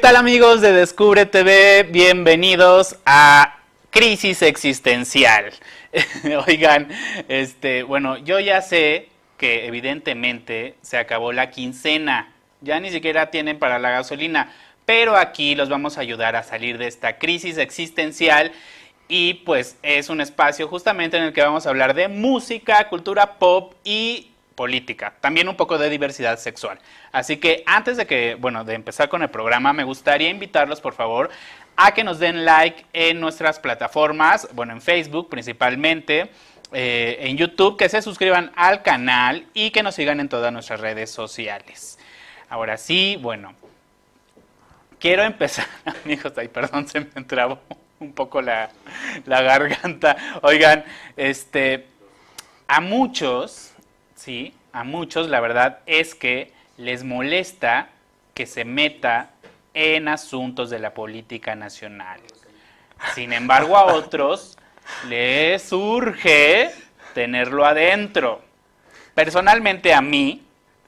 tal, amigos de Descubre TV? Bienvenidos a Crisis Existencial. Oigan, bueno, yo ya sé que evidentemente se acabó la quincena, ya ni siquiera tienen para la gasolina, pero aquí los vamos a ayudar a salir de esta crisis existencial y pues es un espacio justamente en el que vamos a hablar de música, cultura pop y política, también un poco de diversidad sexual. Así que antes de de empezar con el programa, me gustaría invitarlos, por favor, a que nos den like en nuestras plataformas, en Facebook principalmente, en YouTube, que se suscriban al canal y que nos sigan en todas nuestras redes sociales. Ahora sí, quiero empezar, amigos, perdón, se me trabó un poco la garganta. Oigan, a muchos, sí, a muchos la verdad es que les molesta que se meta en asuntos de la política nacional. Sin embargo, a otros les urge tenerlo adentro. Personalmente a mí,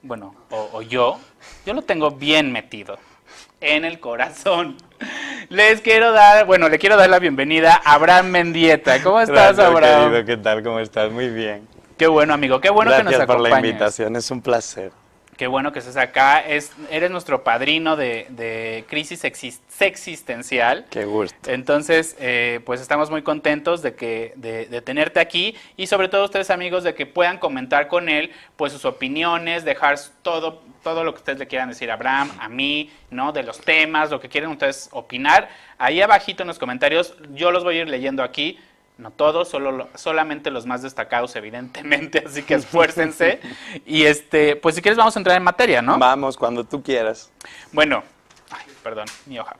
yo lo tengo bien metido en el corazón. Le quiero dar la bienvenida a Abraham Mendieta. ¿Cómo estás, Abraham? Querido, ¿qué tal? ¿Cómo estás? Muy bien. Qué bueno, amigo. Qué bueno Gracias que nos acompañes. Gracias por la invitación, es un placer. Qué bueno que estés acá. Eres nuestro padrino de Crisis Existencial. Qué gusto. Entonces, pues estamos muy contentos de tenerte aquí y sobre todo ustedes, amigos, de que puedan comentar con él pues sus opiniones, dejar todo lo que ustedes le quieran decir a Abraham, a mí, ¿no? De los temas, lo que quieren ustedes opinar. Ahí abajito en los comentarios, yo los voy a ir leyendo aquí. No todos, solamente los más destacados, evidentemente, así que esfuércense. Y pues si quieres vamos a entrar en materia, ¿no? Vamos, cuando tú quieras. Perdón, mi hoja.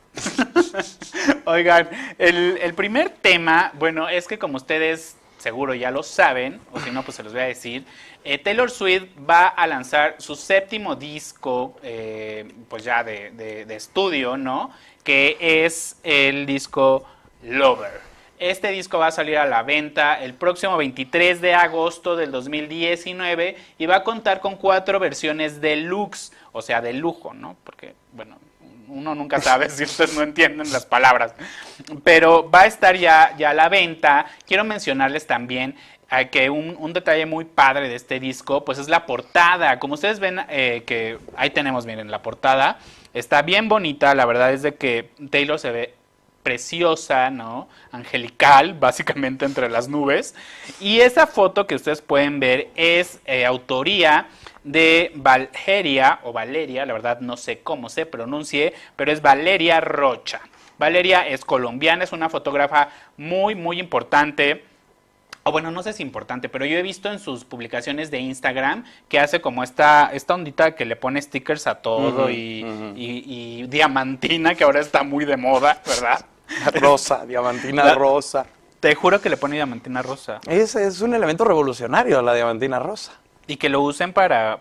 Oigan, el primer tema, es que como ustedes seguro ya lo saben, o si no, pues se los voy a decir, Taylor Swift va a lanzar su séptimo disco, pues ya de estudio, ¿no? Que es el disco Lover. Este disco va a salir a la venta el próximo 23 de agosto del 2019 y va a contar con 4 versiones deluxe, o sea, de lujo, ¿no? Porque, uno nunca sabe si ustedes no entienden las palabras. Pero va a estar ya a la venta. Quiero mencionarles también que un detalle muy padre de este disco, pues es la portada. Como ustedes ven, que ahí tenemos, miren, la portada. Está bien bonita, la verdad es de que Taylor se ve preciosa, ¿no? Angelical, básicamente entre las nubes. Y esa foto que ustedes pueden ver es autoría de Valeria, la verdad no sé cómo se pronuncie, pero es Valeria Rocha. Valeria es colombiana, es una fotógrafa muy, muy importante. No sé si importante, pero yo he visto en sus publicaciones de Instagram que hace como esta ondita que le pone stickers a todo y diamantina, que ahora está muy de moda, ¿verdad? Rosa, diamantina rosa. Te juro que le pone diamantina rosa. Es un elemento revolucionario, la diamantina rosa. Y que lo usen para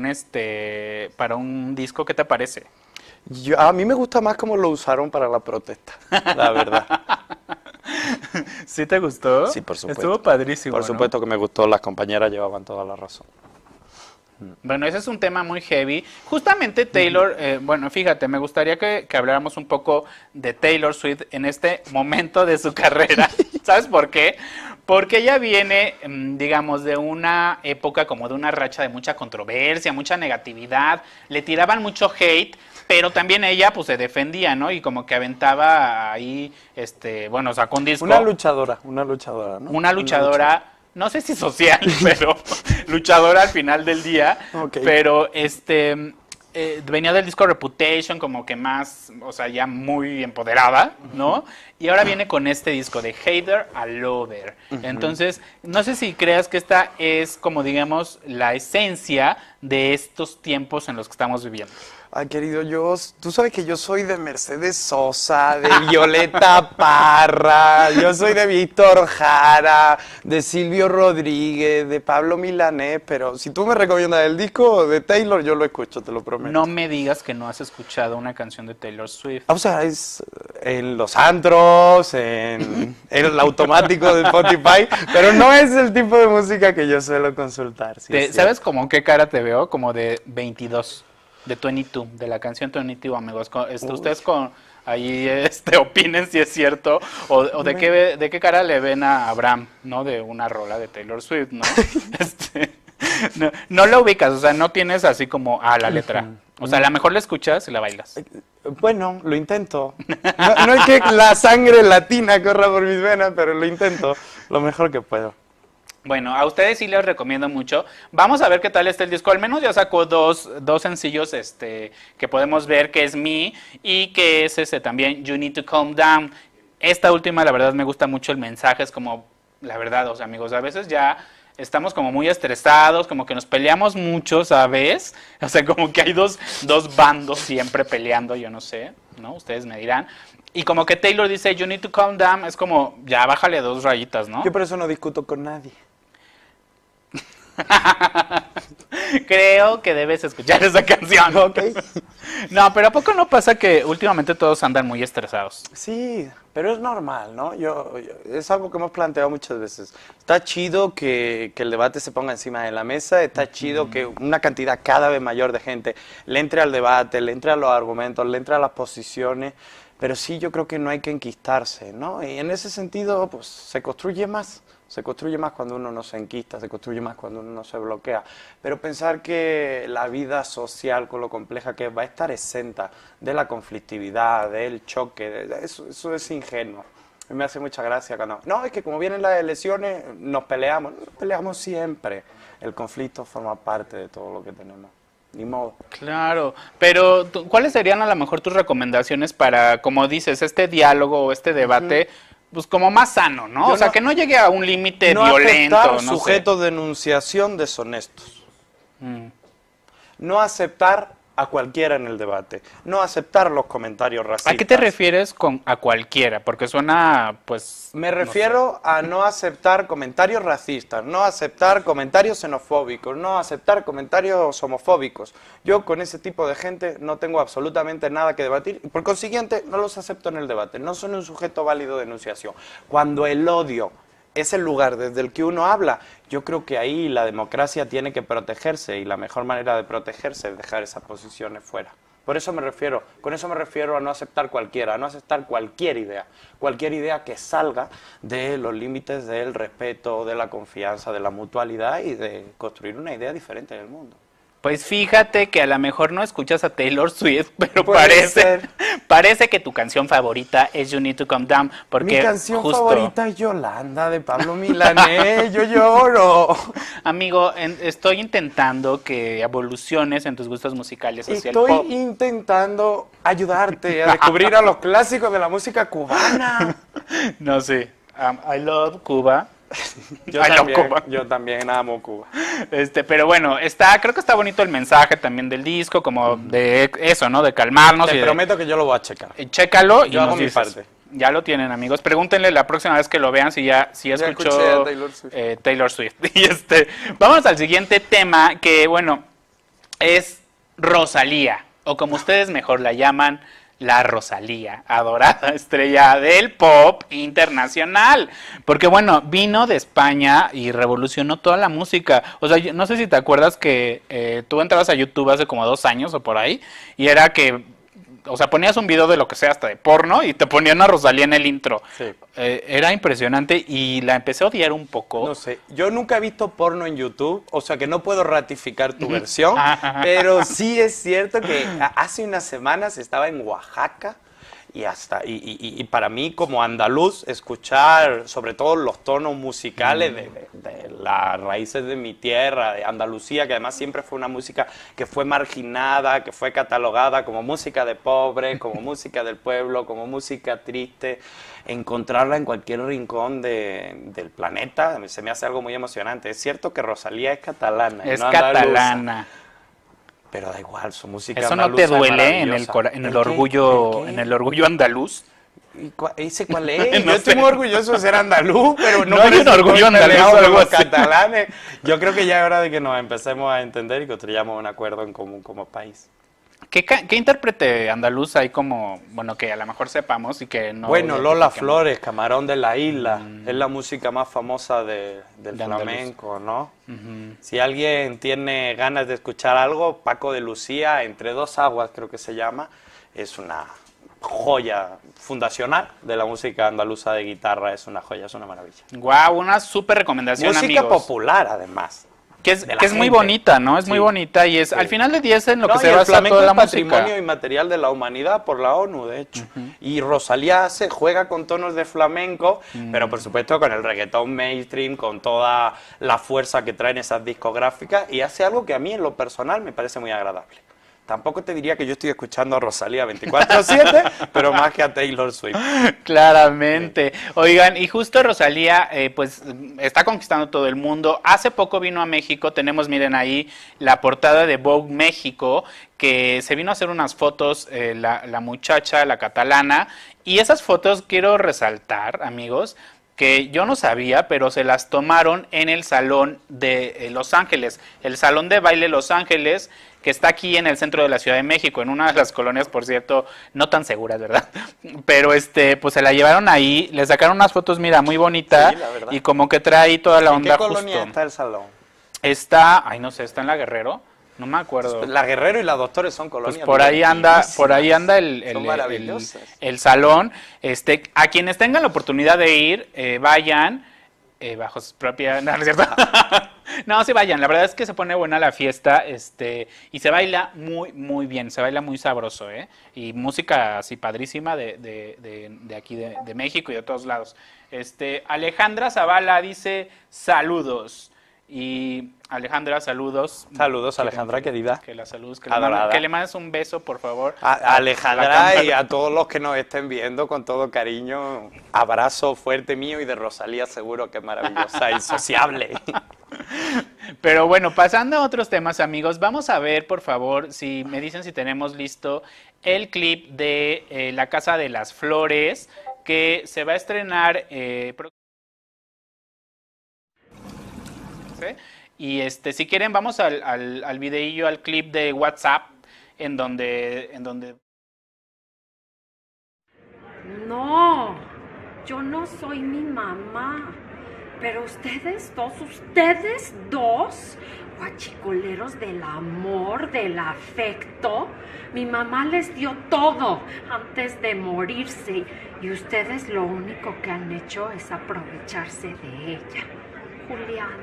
un disco, ¿qué te parece? A mí me gusta más cómo lo usaron para la protesta, la verdad. ¿Sí te gustó? Sí, por supuesto. Estuvo padrísimo, Por supuesto, ¿no? Que me gustó, las compañeras llevaban toda la razón. Ese es un tema muy heavy. Justamente Taylor, fíjate, me gustaría que habláramos un poco de Taylor Swift en este momento de su carrera. ¿Sabes por qué? Porque ella viene, digamos, de una época como de una racha de mucha controversia, mucha negatividad. Le tiraban mucho hate, pero también ella pues se defendía, ¿no? Y como que aventaba ahí, sacó un disco. Una luchadora, ¿no? Una luchadora. No sé si social, pero luchadora al final del día. Okay. Pero venía del disco Reputation, como que más, ya muy empoderada, ¿no? Y ahora viene con este disco de Hater a Lover. Entonces, no sé si creas que esta es como, digamos, la esencia de estos tiempos en los que estamos viviendo. Ay, querido, tú sabes que yo soy de Mercedes Sosa, de Violeta Parra, yo soy de Víctor Jara, de Silvio Rodríguez, de Pablo Milanés, pero si tú me recomiendas el disco de Taylor, yo lo escucho, te lo prometo. No me digas que no has escuchado una canción de Taylor Swift. Es en los antros, en el automático de Spotify, pero no es el tipo de música que yo suelo consultar. ¿Sabes como qué cara te veo? Como de 22. de 22, de la canción 22, amigos. Ustedes ahí opinen si es cierto o de qué cara le ven a Abraham, ¿no? De una rola de Taylor Swift, ¿no? No la ubicas, o sea, no tienes así como la letra. O sea, a lo mejor la escuchas y la bailas. Bueno, lo intento. No es que la sangre latina corra por mis venas, pero lo intento lo mejor que puedo. Bueno, a ustedes sí les recomiendo mucho. Vamos a ver qué tal está el disco. Al menos ya sacó dos sencillos que podemos ver, que es Me y que es también You Need to Calm Down. Esta última, la verdad, me gusta mucho el mensaje. Es como, la verdad, o sea, amigos, a veces ya estamos como muy estresados, como que nos peleamos mucho, ¿sabes? O sea, como que hay dos bandos siempre peleando, yo no sé, ¿no? Ustedes me dirán. Y como que Taylor dice, You Need to Calm Down, es como, ya bájale 2 rayitas, ¿no? Yo por eso no discuto con nadie. Creo que debes escuchar esa canción. Okay. No, pero ¿a poco no pasa que últimamente todos andan muy estresados? Sí, pero es normal, ¿no? Es algo que hemos planteado muchas veces. Está chido que el debate se ponga encima de la mesa, está chido que una cantidad cada vez mayor de gente le entre al debate, le entre a los argumentos, le entre a las posiciones, pero sí yo creo que no hay que enquistarse, ¿no? Y en ese sentido, pues, se construye más. Se construye más cuando uno no se enquista, se construye más cuando uno no se bloquea. Pero pensar que la vida social, con lo compleja que es, va a estar exenta de la conflictividad, del choque, eso es ingenuo. A mí me hace mucha gracia cuando... No, es que como vienen las elecciones, nos peleamos siempre. El conflicto forma parte de todo lo que tenemos. Ni modo. Claro, pero ¿cuáles serían a lo mejor tus recomendaciones para, como dices, este diálogo o este debate... Pues como más sano, ¿no? O sea, que no llegue a un límite violento. No aceptar sujetos de enunciación deshonestos. No aceptar a cualquiera en el debate. No aceptar los comentarios racistas. ¿A qué te refieres con a cualquiera? Porque suena, pues... Me refiero a no aceptar comentarios racistas, no aceptar comentarios xenofóbicos, no aceptar comentarios homofóbicos. Yo con ese tipo de gente no tengo absolutamente nada que debatir y por consiguiente no los acepto en el debate. No son un sujeto válido de enunciación. Cuando el odio es el lugar desde el que uno habla, yo creo que ahí la democracia tiene que protegerse y la mejor manera de protegerse es dejar esas posiciones fuera. Con eso me refiero a no aceptar cualquiera, a no aceptar cualquier idea que salga de los límites del respeto, de la confianza, de la mutualidad y de construir una idea diferente del mundo. Pues fíjate que a lo mejor no escuchas a Taylor Swift, pero parece que tu canción favorita es You Need to Calm Down, porque mi canción favorita es Yolanda de Pablo Milanés, yo lloro. Amigo, estoy intentando que evoluciones en tus gustos musicales hacia el pop. Estoy intentando ayudarte a descubrir a los clásicos de la música cubana. No sé, I love Cuba. Yo también amo Cuba. Pero bueno, creo que está bonito el mensaje también del disco, como de eso, ¿no? De calmarnos. Te prometo que yo lo voy a checar. Chécalo y yo hago mi parte. Ya lo tienen, amigos. Pregúntenle la próxima vez que lo vean si ya escuchó Taylor Swift. Y vamos al siguiente tema, que bueno, es Rosalía, o como ustedes mejor la llaman, la Rosalía, adorada estrella del pop internacional. Porque bueno, vino de España y revolucionó toda la música. O sea, no sé si te acuerdas que tú entrabas a YouTube hace como 2 años o por ahí, y era que, o sea, ponías un video de lo que sea, hasta de porno, y te ponían a Rosalía en el intro. Sí. Era impresionante y la empecé a odiar un poco. No sé, yo nunca he visto porno en YouTube, o sea que no puedo ratificar tu versión, pero sí es cierto que hace unas semanas estaba en Oaxaca y para mí como andaluz escuchar sobre todo los tonos musicales de las raíces de mi tierra, de Andalucía, que además siempre fue una música que fue marginada, que fue catalogada como música de pobre, como música del pueblo, como música triste, encontrarla en cualquier rincón del planeta se me hace algo muy emocionante. Es cierto que Rosalía es catalana, es no catalana. Andaluza. Pero da igual, su música ¿Eso no te duele en el orgullo andaluz? ¿Ese cuál es? No yo estoy muy orgulloso de ser andaluz, pero no hay un orgullo andaluz de algo los así. catalanes. Yo creo que ya es hora de que nos empecemos a entender y construyamos un acuerdo en común como país. ¿Qué intérprete andaluz hay como, bueno, que a lo mejor sepamos y que no... Bueno, Lola identifiquemos? Flores, Camarón de la Isla, es la música más famosa del De flamenco, ¿no? Ujú. Si alguien tiene ganas de escuchar algo, Paco de Lucía, Entre dos aguas creo que se llama, es una joya fundacional de la música andaluza de guitarra, es una joya, es una maravilla. Guau, una súper recomendación, Música amigos. popular, además. Que es, de la que es muy gente. bonita, ¿no? Es muy Sí. bonita y es, Sí. al final de día es en lo que No, se y el basa flamenco toda la es patrimonio música. inmaterial de la humanidad por la ONU, de hecho. Y Rosalía se juega con tonos de flamenco, pero por supuesto con el reggaetón mainstream, con toda la fuerza que traen esas discográficas, y hace algo que a mí en lo personal me parece muy agradable. Tampoco te diría que yo estoy escuchando a Rosalía 24/7, pero más que a Taylor Swift. Claramente. Oigan, y justo Rosalía, pues está conquistando todo el mundo. Hace poco vino a México, tenemos, miren ahí, la portada de Vogue México, que se vino a hacer unas fotos, la muchacha, la catalana, y esas fotos quiero resaltar, amigos, que yo no sabía, pero se las tomaron en el Salón de Los Ángeles, el Salón de Baile Los Ángeles, que está aquí en el centro de la Ciudad de México, en una de las colonias, por cierto, no tan seguras, ¿verdad? Pero pues se la llevaron ahí, le sacaron unas fotos, mira, muy bonita, Sí, la verdad. y como que trae toda la ¿En onda qué colonia justo. está el salón? Está, ay, no sé, está en La Guerrero, no me acuerdo. La Guerrero y la Doctores son Pues colonias por ahí anda divertidísimas. Son el maravillosas. salón. A quienes tengan la oportunidad de ir, vayan bajo su propia, no, no es cierto. No, sí vayan, la verdad es que se pone buena la fiesta, y se baila muy, muy bien, se baila muy sabroso, y música así padrísima de aquí de México y de todos lados. Alejandra Zavala dice saludos. Y Alejandra, saludos. Saludos, Alejandra, querida. Que la saludes, Adorada. que le mandes un beso, por favor. A la Alejandra cámara. y a todos los que nos estén viendo, con todo cariño, abrazo fuerte mío y de Rosalía, seguro que es maravillosa y sociable. Pero bueno, pasando a otros temas, amigos, vamos a ver, por favor, si me dicen si tenemos listo el clip de La Casa de las Flores, que se va a estrenar ¿sí? Y si quieren, vamos al videillo, al clip de WhatsApp, en donde... No, yo no soy mi mamá. Pero ustedes dos, guachicoleros del amor, del afecto, mi mamá les dio todo antes de morirse y ustedes lo único que han hecho es aprovecharse de ella. Julián,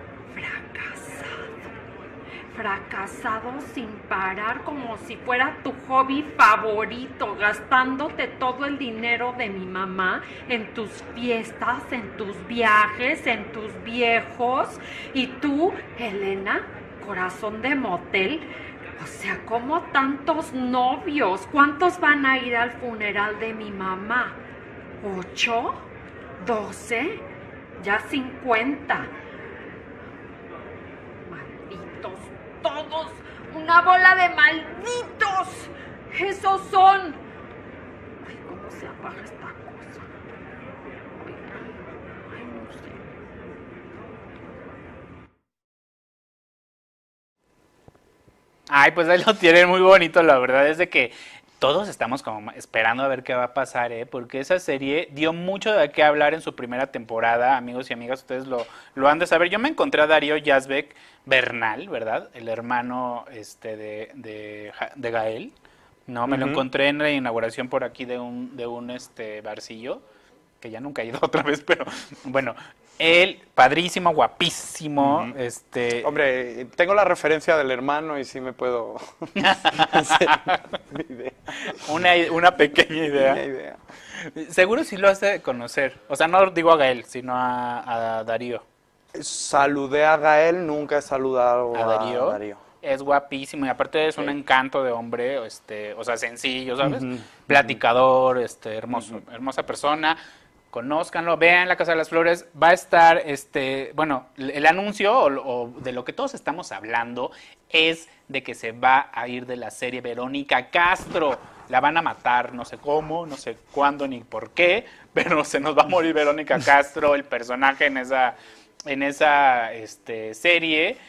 fracasado sin parar, como si fuera tu hobby favorito, gastándote todo el dinero de mi mamá en tus fiestas, en tus viajes, en tus viejos. Y tú, Elena, corazón de motel, o sea, ¿cómo tantos novios? ¿Cuántos van a ir al funeral de mi mamá? ¿8? ¿12? Ya 50. Todos, una bola de malditos. Esos son. Ay, ¿cómo se apaga esta cosa? Ay, no sé. Ay, pues ahí lo tienen muy bonito, la verdad es de que todos estamos como esperando a ver qué va a pasar, porque esa serie dio mucho de qué hablar en su primera temporada, amigos y amigas, ustedes lo han de saber. Yo me encontré a Darío Yazbek Bernal, ¿verdad? El hermano de Gael, ¿no? Me lo encontré en la inauguración por aquí de un barcillo, que ya nunca he ido otra vez, pero bueno, él, padrísimo, guapísimo, Hombre, tengo la referencia del hermano y sí me puedo hacer una idea. Una pequeña idea. Una idea. Seguro sí lo has de conocer. O sea, no digo a Gael, sino a Darío. Saludé a Gael, nunca he saludado ¿A Darío? Darío. Es guapísimo y aparte es un encanto de hombre, o sea, sencillo, ¿sabes? Platicador, hermoso, hermosa persona. Conózcanlo, vean La Casa de las Flores, va a estar, bueno, el anuncio o de lo que todos estamos hablando es de que se va a ir de la serie Verónica Castro. La van a matar, no sé cómo, no sé cuándo ni por qué, pero se nos va a morir Verónica Castro, el personaje en esa serie.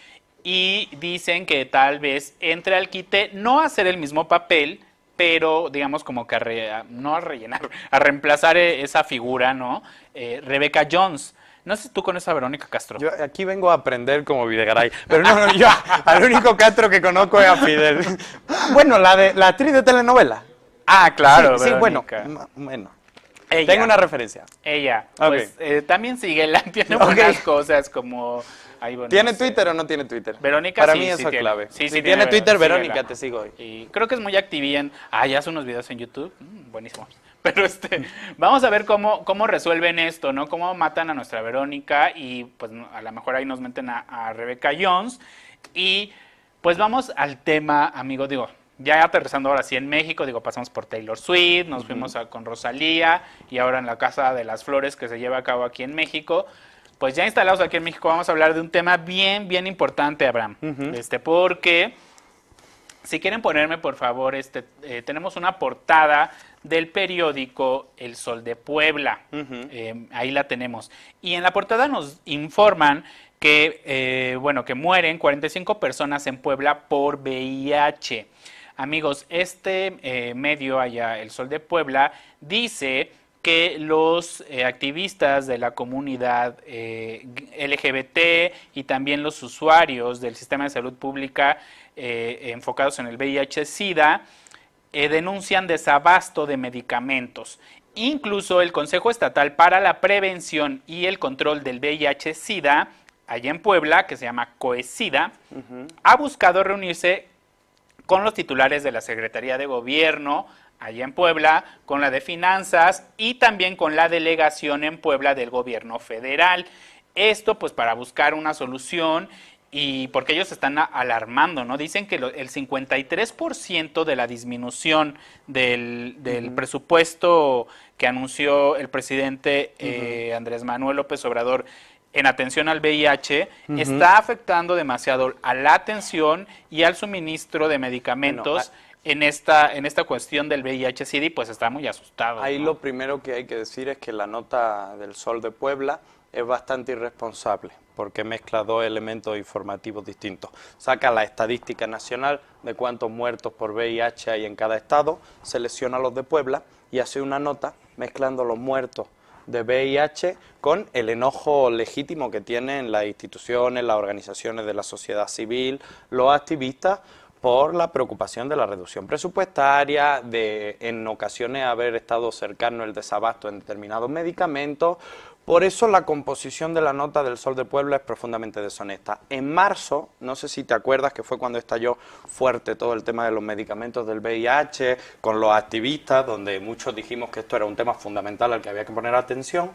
y dicen que tal vez entre al quite, no a hacer el mismo papel, pero digamos como que no a rellenar, a reemplazar esa figura, ¿no? Rebeca Jones. No sé si tú conoces a Verónica Castro. Yo aquí vengo a aprender como Videgaray, pero no, yo al único Castro que conozco es a Fidel. Bueno, la actriz de telenovela. Ah, claro, Sí, bueno, Verónica. bueno. Ella. Tengo una referencia. Ella, Ok. pues también síguela, tiene Ok. buenas cosas como... ay, bueno, ¿Tiene no sé. Twitter o no tiene Twitter? Verónica Para sí, mí sí eso es tiene. clave. Sí, si sí tiene Twitter, síguela. Verónica, te sigo hoy. Y creo que es muy activa en... Ah, ya hace unos videos en YouTube. Buenísimo. Pero vamos a ver cómo resuelven esto, ¿no? Cómo matan a nuestra Verónica y pues a lo mejor ahí nos meten a Rebecca Jones. Y pues vamos al tema, amigo, digo, ya aterrizando ahora sí en México, digo, pasamos por Taylor Swift, nos fuimos con Rosalía y ahora en la Casa de las Flores que se lleva a cabo aquí en México. Pues ya instalados aquí en México vamos a hablar de un tema bien, bien importante, Abraham. Porque, si quieren ponerme, por favor, tenemos una portada del periódico El Sol de Puebla. Ahí la tenemos. Y en la portada nos informan que, que mueren 45 personas en Puebla por VIH. Amigos, medio allá, El Sol de Puebla, dice que los activistas de la comunidad LGBT y también los usuarios del sistema de salud pública enfocados en el VIH-Sida denuncian desabasto de medicamentos. Incluso el Consejo Estatal para la Prevención y el Control del VIH-Sida, allá en Puebla, que se llama COESIDA, ha buscado reunirse con los titulares de la Secretaría de Gobierno, allá en Puebla, con la de Finanzas y también con la delegación en Puebla del Gobierno Federal. Esto pues para buscar una solución y porque ellos están alarmando, ¿no? Dicen que el 53% de la disminución del presupuesto que anunció el presidente Andrés Manuel López Obrador en atención al VIH está afectando demasiado a la atención y al suministro de medicamentos. En esta cuestión del VIH-Sida, pues está muy asustado. Ahí ¿no? lo primero que hay que decir es que la nota del Sol de Puebla es bastante irresponsable, porque mezcla dos elementos informativos distintos. Saca la estadística nacional de cuántos muertos por VIH hay en cada estado, selecciona los de Puebla y hace una nota mezclando los muertos de VIH con el enojo legítimo que tienen las instituciones, las organizaciones de la sociedad civil, los activistas, por la preocupación de la reducción presupuestaria, de en ocasiones haber estado cercano el desabasto en determinados medicamentos. Por eso la composición de la nota del Sol de Puebla es profundamente deshonesta. En marzo, no sé si te acuerdas que fue cuando estalló fuerte todo el tema de los medicamentos del VIH, con los activistas, donde muchos dijimos que esto era un tema fundamental al que había que poner atención.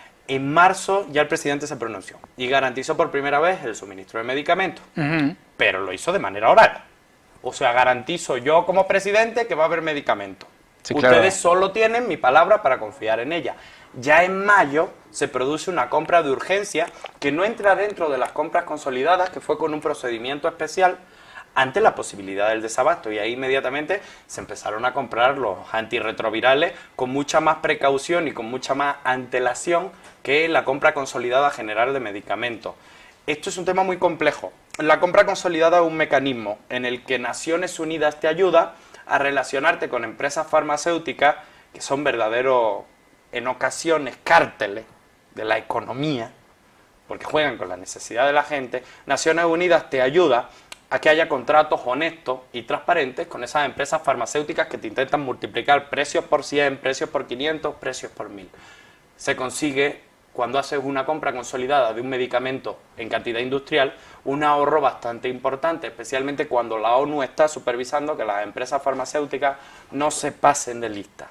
En marzo ya el presidente se pronunció y garantizó por primera vez el suministro de medicamentos, pero lo hizo de manera oral. O sea, garantizo yo como presidente que va a haber medicamentos. Sí, Ustedes claro. solo tienen mi palabra para confiar en ella. Ya en mayo se produce una compra de urgencia que no entra dentro de las compras consolidadas, que fue con un procedimiento especial ante la posibilidad del desabasto. Y ahí inmediatamente se empezaron a comprar los antirretrovirales con mucha más precaución y con mucha más antelación que la compra consolidada general de medicamentos. Esto es un tema muy complejo. La compra consolidada es un mecanismo en el que Naciones Unidas te ayuda a relacionarte con empresas farmacéuticas que son verdaderos, en ocasiones, cárteles de la economía, porque juegan con la necesidad de la gente. Naciones Unidas te ayuda a que haya contratos honestos y transparentes con esas empresas farmacéuticas que te intentan multiplicar precios por 100, precios por 500, precios por 1000. Se consigue, cuando haces una compra consolidada de un medicamento en cantidad industrial, un ahorro bastante importante, especialmente cuando la ONU está supervisando que las empresas farmacéuticas no se pasen de lista.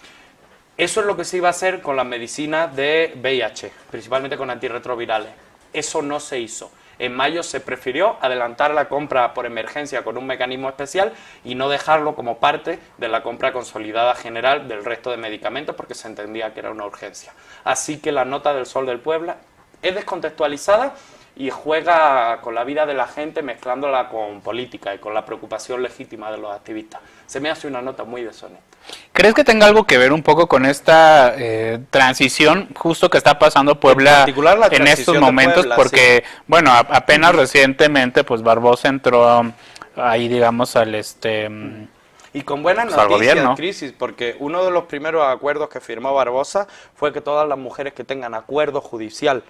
Eso es lo que se iba a hacer con las medicinas de VIH, principalmente con antirretrovirales. Eso no se hizo. En mayo se prefirió adelantar la compra por emergencia con un mecanismo especial y no dejarlo como parte de la compra consolidada general del resto de medicamentos porque se entendía que era una urgencia. Así que la nota del Sol del Puebla es descontextualizada y juega con la vida de la gente mezclándola con política y con la preocupación legítima de los activistas. Se me hace una nota muy deshonesta. ¿Crees que tenga algo que ver un poco con esta transición justo que está pasando Puebla En particular la en estos transición de momentos? Puebla, Porque, bueno, apenas recientemente, pues Barbosa entró ahí, digamos, al Y con buenas pues, al noticias, gobierno. Crisis, porque uno de los primeros acuerdos que firmó Barbosa fue que todas las mujeres que tengan acuerdo judicial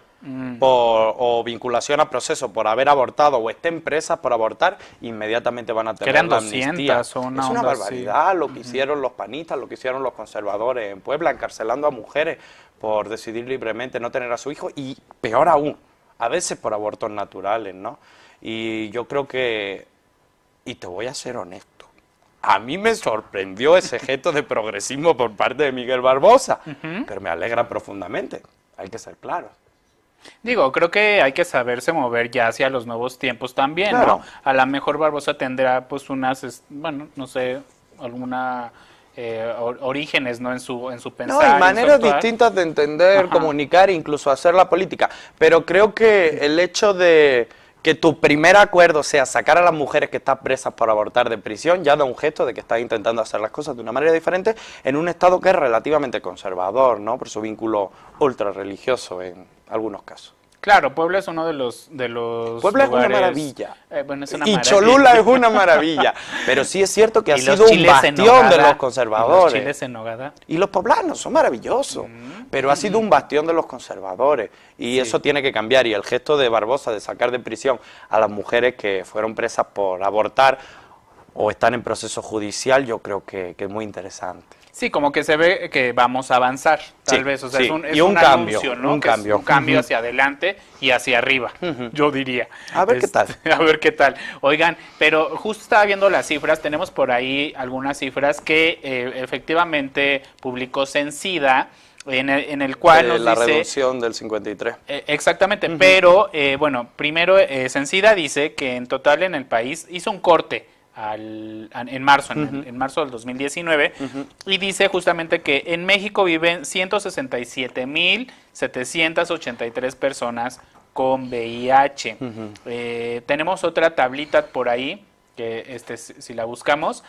o vinculación a proceso por haber abortado o estén presas por abortar, inmediatamente van a tener eran la 200 amnistía. o una Es una onda barbaridad lo que hicieron los panistas, lo que hicieron los conservadores en Puebla, encarcelando a mujeres por decidir libremente no tener a su hijo y, peor aún, a veces por abortos naturales, ¿no? Y yo creo que, y te voy a ser honesto, a mí me sorprendió ese gesto de progresismo por parte de Miguel Barbosa, pero me alegra profundamente, hay que ser claros. Digo, creo que hay que saberse mover ya hacia los nuevos tiempos también, Claro. ¿no? A lo mejor Barbosa tendrá pues unas, bueno, no sé, alguna orígenes, ¿no? En su No, pensar. hay en su maneras actuar. distintas de entender, Ajá. comunicar e incluso hacer la política, pero creo que el hecho de que tu primer acuerdo sea sacar a las mujeres que están presas por abortar de prisión, ya da un gesto de que estás intentando hacer las cosas de una manera diferente en un estado que es relativamente conservador, ¿no? Por su vínculo ultra religioso en algunos casos. Claro, Puebla es uno de los Puebla es una lugares- maravilla. Bueno, es una Y maravilla. Cholula es una maravilla, pero sí es cierto que ha Y los sido un chiles en bastión de nogada, los conservadores. y los chiles en nogada. Y los poblanos son maravillosos, pero ha sido un bastión de los conservadores y eso tiene que cambiar. Y el gesto de Barbosa de sacar de prisión a las mujeres que fueron presas por abortar o están en proceso judicial, yo creo que es muy interesante. Sí, como que se ve que vamos a avanzar, tal Sí, vez. O sea, sí. es un, es Y un cambio, anuncio, ¿no? un Que es cambio. un cambio Ujú. hacia adelante y hacia arriba, yo diría. A ver qué tal. A ver qué tal. Oigan, pero justo estaba viendo las cifras, tenemos por ahí algunas cifras que efectivamente publicó Censida, en el cual nos La dice... reducción del 53. Exactamente, pero bueno, primero Censida dice que en total en el país hizo un corte en marzo, en marzo del 2019, y dice justamente que en México viven 167,783 personas con VIH. Tenemos otra tablita por ahí, que si la buscamos,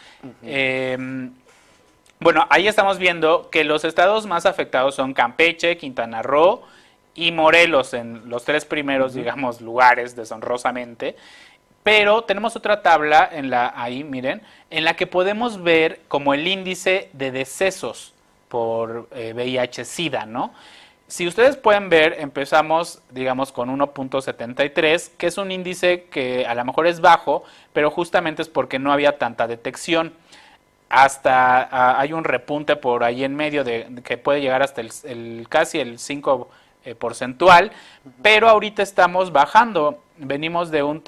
bueno, ahí estamos viendo que los estados más afectados son Campeche, Quintana Roo y Morelos, en los tres primeros, digamos, lugares, deshonrosamente. Pero tenemos otra tabla ahí, miren, en la que podemos ver como el índice de decesos por VIH-Sida, ¿no? Si ustedes pueden ver, empezamos, digamos, con 1.73, que es un índice que a lo mejor es bajo, pero justamente es porque no había tanta detección. Hasta hay un repunte por ahí en medio que puede llegar hasta casi el 5 porcentual, pero ahorita estamos bajando. Venimos de un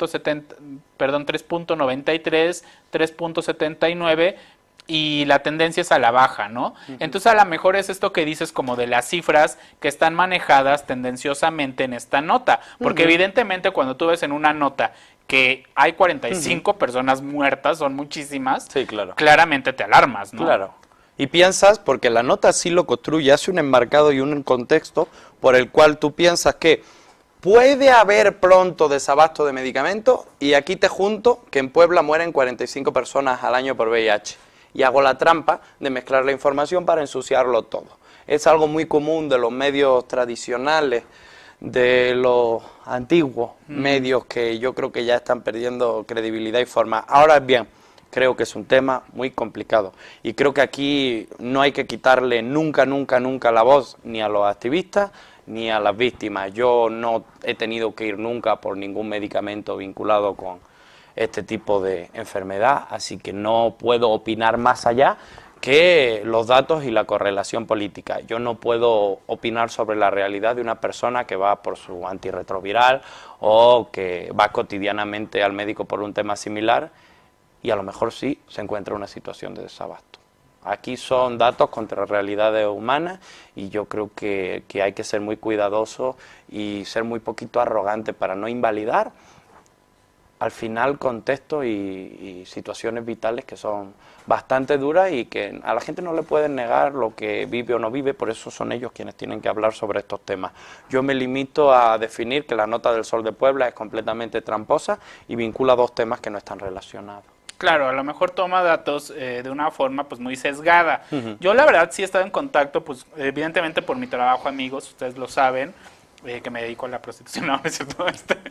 3.93, 3.79 y la tendencia es a la baja, ¿no? Entonces a lo mejor es esto que dices como de las cifras que están manejadas tendenciosamente en esta nota, porque evidentemente cuando tú ves en una nota que hay 45 personas muertas, son muchísimas, Sí, claro. claramente te alarmas, ¿no? Claro. Y piensas, porque la nota sí lo construye, hace un enmarcado y un contexto por el cual tú piensas que puede haber pronto desabasto de medicamentos y aquí te junto que en Puebla mueren 45 personas al año por VIH. Y hago la trampa de mezclar la información para ensuciarlo todo. Es algo muy común de los medios tradicionales, de los antiguos medios que yo creo que ya están perdiendo credibilidad y forma. Ahora bien, creo que es un tema muy complicado y creo que aquí no hay que quitarle nunca, nunca, nunca la voz ni a los activistas ni a las víctimas. Yo no he tenido que ir nunca por ningún medicamento vinculado con este tipo de enfermedad, así que no puedo opinar más allá que los datos y la correlación política. Yo no puedo opinar sobre la realidad de una persona que va por su antirretroviral o que va cotidianamente al médico por un tema similar y a lo mejor sí se encuentra en una situación de desabasto. Aquí son datos contra realidades humanas y yo creo que hay que ser muy cuidadoso y ser muy poquito arrogante para no invalidar al final contextos y situaciones vitales que son bastante duras y que a la gente no le pueden negar lo que vive o no vive, por eso son ellos quienes tienen que hablar sobre estos temas. Yo me limito a definir que la nota del Sol de Puebla es completamente tramposa y vincula dos temas que no están relacionados. Claro, a lo mejor toma datos de una forma pues muy sesgada. Yo la verdad sí he estado en contacto, pues evidentemente por mi trabajo, amigos, ustedes lo saben, que me dedico a la prostitución, no, es cierto,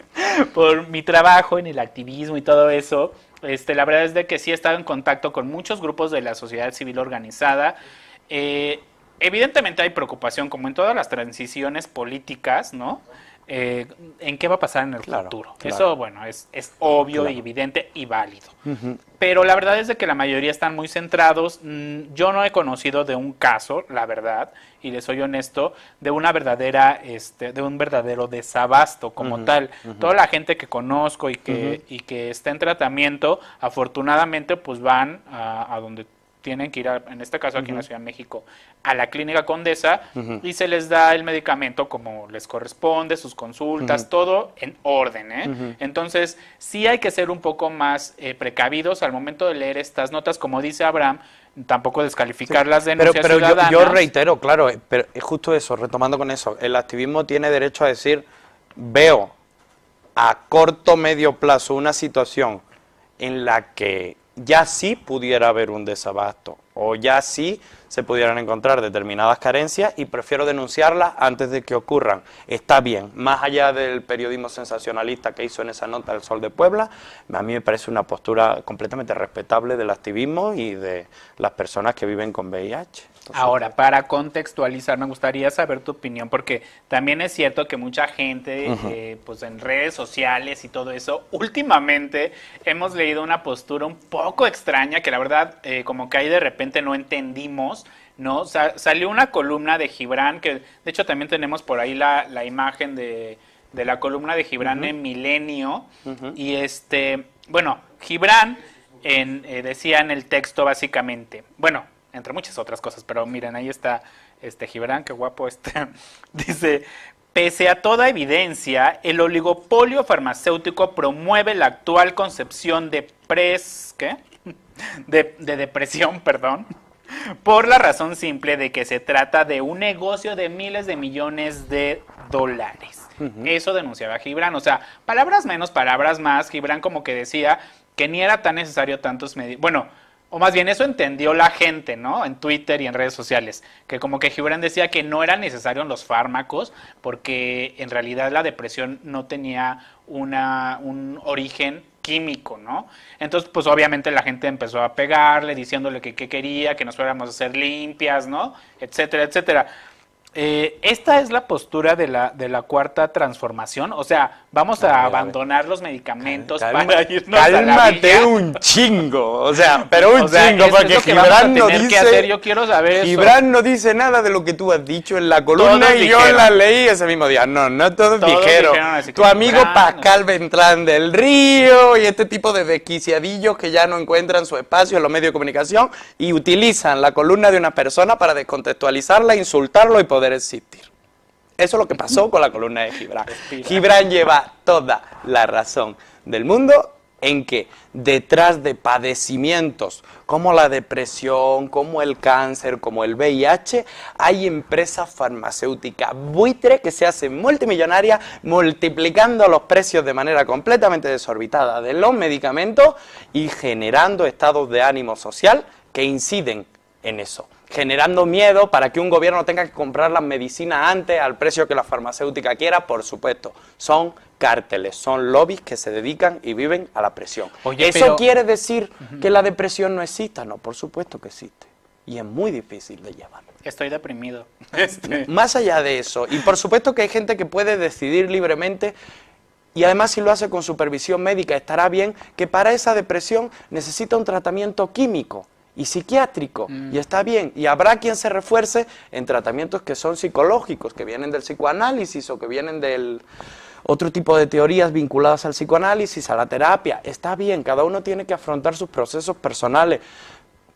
por mi trabajo en el activismo y todo eso. La verdad es de que sí he estado en contacto con muchos grupos de la sociedad civil organizada. Evidentemente hay preocupación, como en todas las transiciones políticas, ¿no? En qué va a pasar en el futuro. Claro. Eso, bueno, es obvio y evidente y válido. Pero la verdad es de que la mayoría están muy centrados. Yo no he conocido de un caso, la verdad, y les soy honesto, de una verdadera, de un verdadero desabasto como tal. Toda la gente que conozco y que está en tratamiento, afortunadamente, pues van a donde tienen que ir, en este caso aquí en la Ciudad de México, a la Clínica Condesa y se les da el medicamento como les corresponde, sus consultas, todo en orden, ¿eh? Entonces, sí hay que ser un poco más precavidos al momento de leer estas notas, como dice Abraham, tampoco descalificar las denuncias ciudadanas. Yo reitero, claro, pero es justo eso, retomando con eso, el activismo tiene derecho a decir, veo a corto medio plazo una situación en la que ya sí pudiera haber un desabasto o ya sí se pudieran encontrar determinadas carencias y prefiero denunciarlas antes de que ocurran. Está bien, más allá del periodismo sensacionalista que hizo en esa nota El Sol de Puebla, a mí me parece una postura completamente respetable del activismo y de las personas que viven con VIH. Entonces, ahora, para contextualizar, me gustaría saber tu opinión, porque también es cierto que mucha gente, pues en redes sociales y todo eso, últimamente hemos leído una postura un poco extraña, que la verdad, como que ahí de repente no entendimos, ¿no? Salió una columna de Gibran, que de hecho también tenemos por ahí la imagen de la columna de Gibran en Milenio, y bueno, Gibran decía en el texto básicamente, bueno, entre muchas otras cosas, pero miren, ahí está Gibran, qué guapo dice, pese a toda evidencia, el oligopolio farmacéutico promueve la actual concepción de depresión, perdón, por la razón simple de que se trata de un negocio de miles de millones de dólares. Eso denunciaba Gibran, o sea, palabras menos, palabras más. Gibran como que decía que ni era tan necesario tantos medios, bueno, o más bien eso entendió la gente, ¿no? En Twitter y en redes sociales, que como que Gibran decía que no eran necesarios los fármacos porque en realidad la depresión no tenía un origen químico, ¿no? Entonces, pues obviamente la gente empezó a pegarle, diciéndole que qué quería, que nos fuéramos a hacer limpias, ¿no? Etcétera, etcétera. Esta es la postura de la cuarta transformación, o sea, vamos a abandonar los medicamentos para irnos a la cálmate villa. un chingo, o sea, pero un chingo, es porque lo que vamos a Gibran no tener que dice, hacer. Yo quiero saber Gibran no dice nada de lo que tú has dicho en la columna Todos y yo dijeron. la leí ese mismo día. No todos dijeron. Así Tu que amigo Gibran, Pascal Beltrán del Río y este tipo de desquiciadillos que ya no encuentran su espacio en los medios de comunicación y utilizan la columna de una persona para descontextualizarla, insultarlo y poder existir. Eso es lo que pasó con la columna de Gibran. Gibran lleva toda la razón del mundo en que detrás de padecimientos como la depresión, como el cáncer, como el VIH, hay empresas farmacéuticas buitre que se hacen multimillonarias multiplicando los precios de manera completamente desorbitada de los medicamentos y generando estados de ánimo social que inciden en eso, generando miedo para que un gobierno tenga que comprar las medicinas antes al precio que la farmacéutica quiera. Por supuesto, son cárteles, son lobbies que se dedican y viven a la presión. Oye, ¿Eso quiere decir que la depresión no exista? No, por supuesto que existe. Y es muy difícil de llevar. Estoy deprimido. Más allá de eso, y por supuesto que hay gente que puede decidir libremente, y además si lo hace con supervisión médica, estará bien, que para esa depresión necesita un tratamiento químico y psiquiátrico, y está bien, y habrá quien se refuerce en tratamientos que son psicológicos, que vienen del psicoanálisis o que vienen del otro tipo de teorías vinculadas al psicoanálisis, a la terapia. Está bien, cada uno tiene que afrontar sus procesos personales.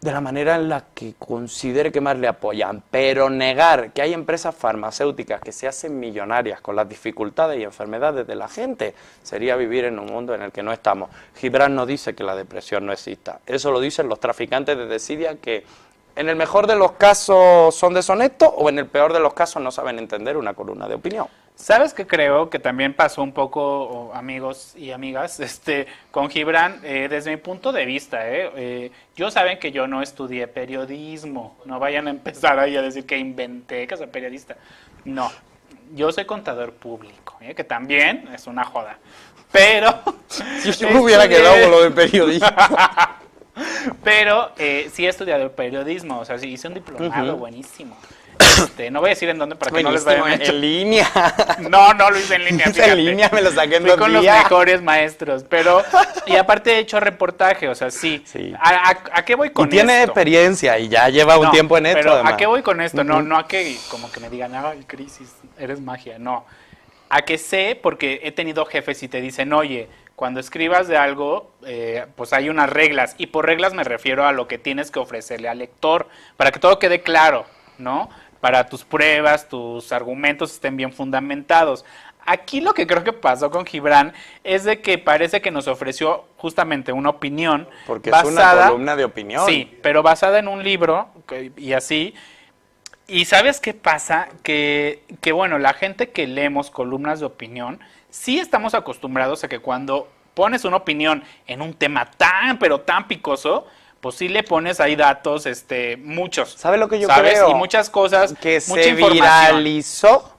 de la manera en la que considere que más le apoyan, pero negar que hay empresas farmacéuticas que se hacen millonarias con las dificultades y enfermedades de la gente sería vivir en un mundo en el que no estamos. Gibran no dice que la depresión no exista, eso lo dicen los traficantes de desidia que en el mejor de los casos son deshonestos o en el peor de los casos no saben entender una columna de opinión. ¿Sabes qué creo que también pasó un poco, amigos y amigas, con Gibran? Desde mi punto de vista, yo saben que yo no estudié periodismo, no vayan a empezar ahí a decir que inventé que soy periodista. No, yo soy contador público, que también es una joda, pero... Yo me hubiera quedado con lo de periodismo. Pero sí he estudiado periodismo, o sea, sí hice un diplomado buenísimo. No voy a decir en dónde para que no les vaya en línea. No lo hice en línea. En línea me lo saqué en Fui 2 con días. los mejores maestros, pero y aparte he hecho reportaje, o sea, sí. ¿A qué voy con esto? Y tiene experiencia y ya lleva un tiempo en esto. Pero además. ¿a qué voy con esto? No a que como que me digan, ay, crisis, eres magia, no. A que sé, porque he tenido jefes y te dicen, oye, cuando escribas de algo, pues hay unas reglas, y por reglas me refiero a lo que tienes que ofrecerle al lector, para que todo quede claro, ¿no? Para tus pruebas, tus argumentos estén bien fundamentados. Aquí lo que creo que pasó con Gibran es de que parece que nos ofreció justamente una opinión porque basada, es una columna de opinión. Sí, pero basada en un libro y así. Y ¿sabes qué pasa? Que bueno, la gente que leemos columnas de opinión, sí estamos acostumbrados a que cuando pones una opinión en un tema tan, pero tan picoso, pues sí le pones ahí datos, muchos. ¿Sabes lo que yo ¿sabes? creo? Y muchas cosas, que mucha se información. viralizó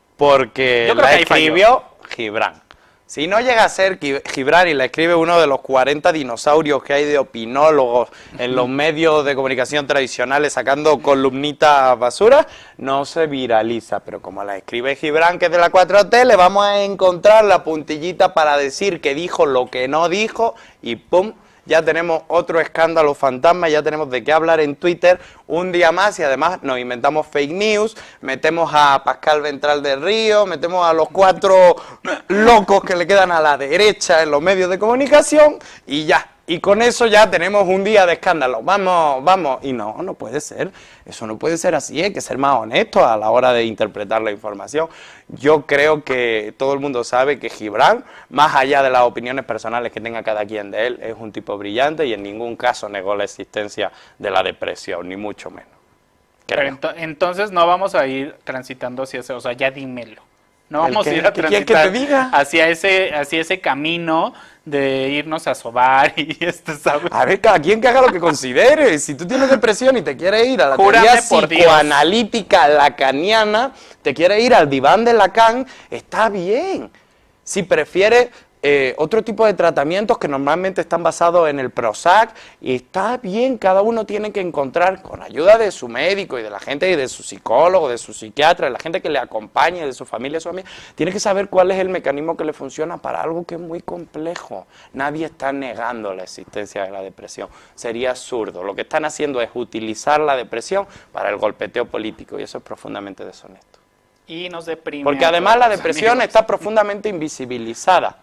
porque Yo creo la que ahí falló. escribió Gibran. Si no llega a ser Gibran y la escribe uno de los 40 dinosaurios que hay de opinólogos en los medios de comunicación tradicionales sacando columnitas basura, no se viraliza. Pero como la escribe Gibran, que es de la 4T, le vamos a encontrar la puntillita para decir que dijo lo que no dijo y ¡pum! Ya tenemos otro escándalo fantasma, ya tenemos de qué hablar en Twitter un día más y además nos inventamos fake news, metemos a Pascal Ventral del Río, metemos a los 4 locos que le quedan a la derecha en los medios de comunicación y ya. Y con eso ya tenemos un día de escándalo. Vamos. Y no puede ser. Eso no puede ser así. Hay que ser más honesto a la hora de interpretar la información. Yo creo que todo el mundo sabe que Gibran, más allá de las opiniones personales que tenga cada quien de él, es un tipo brillante y en ningún caso negó la existencia de la depresión, ni mucho menos. Pero entonces no vamos a ir transitando hacia ese, o sea, ya dímelo. No vamos a ir a ¿Qué quieres transitar que te diga? hacia ese camino de irnos a sobar y ¿sabes? A ver, cada quien que haga lo que considere. Si tú tienes depresión y te quieres ir a la Júrame teoría por Dios. psicoanalítica lacaniana, te quieres ir al diván de Lacan, está bien. Si prefieres otro tipo de tratamientos que normalmente están basados en el Prozac, y está bien, cada uno tiene que encontrar, con ayuda de su médico y de la gente y de su psicólogo, de su psiquiatra, de la gente que le acompañe, de su familia, su amiga, tiene que saber cuál es el mecanismo que le funciona para algo que es muy complejo. Nadie está negando la existencia de la depresión, sería absurdo. Lo que están haciendo es utilizar la depresión para el golpeteo político y eso es profundamente deshonesto. Y nos deprime. Porque además la depresión está profundamente invisibilizada.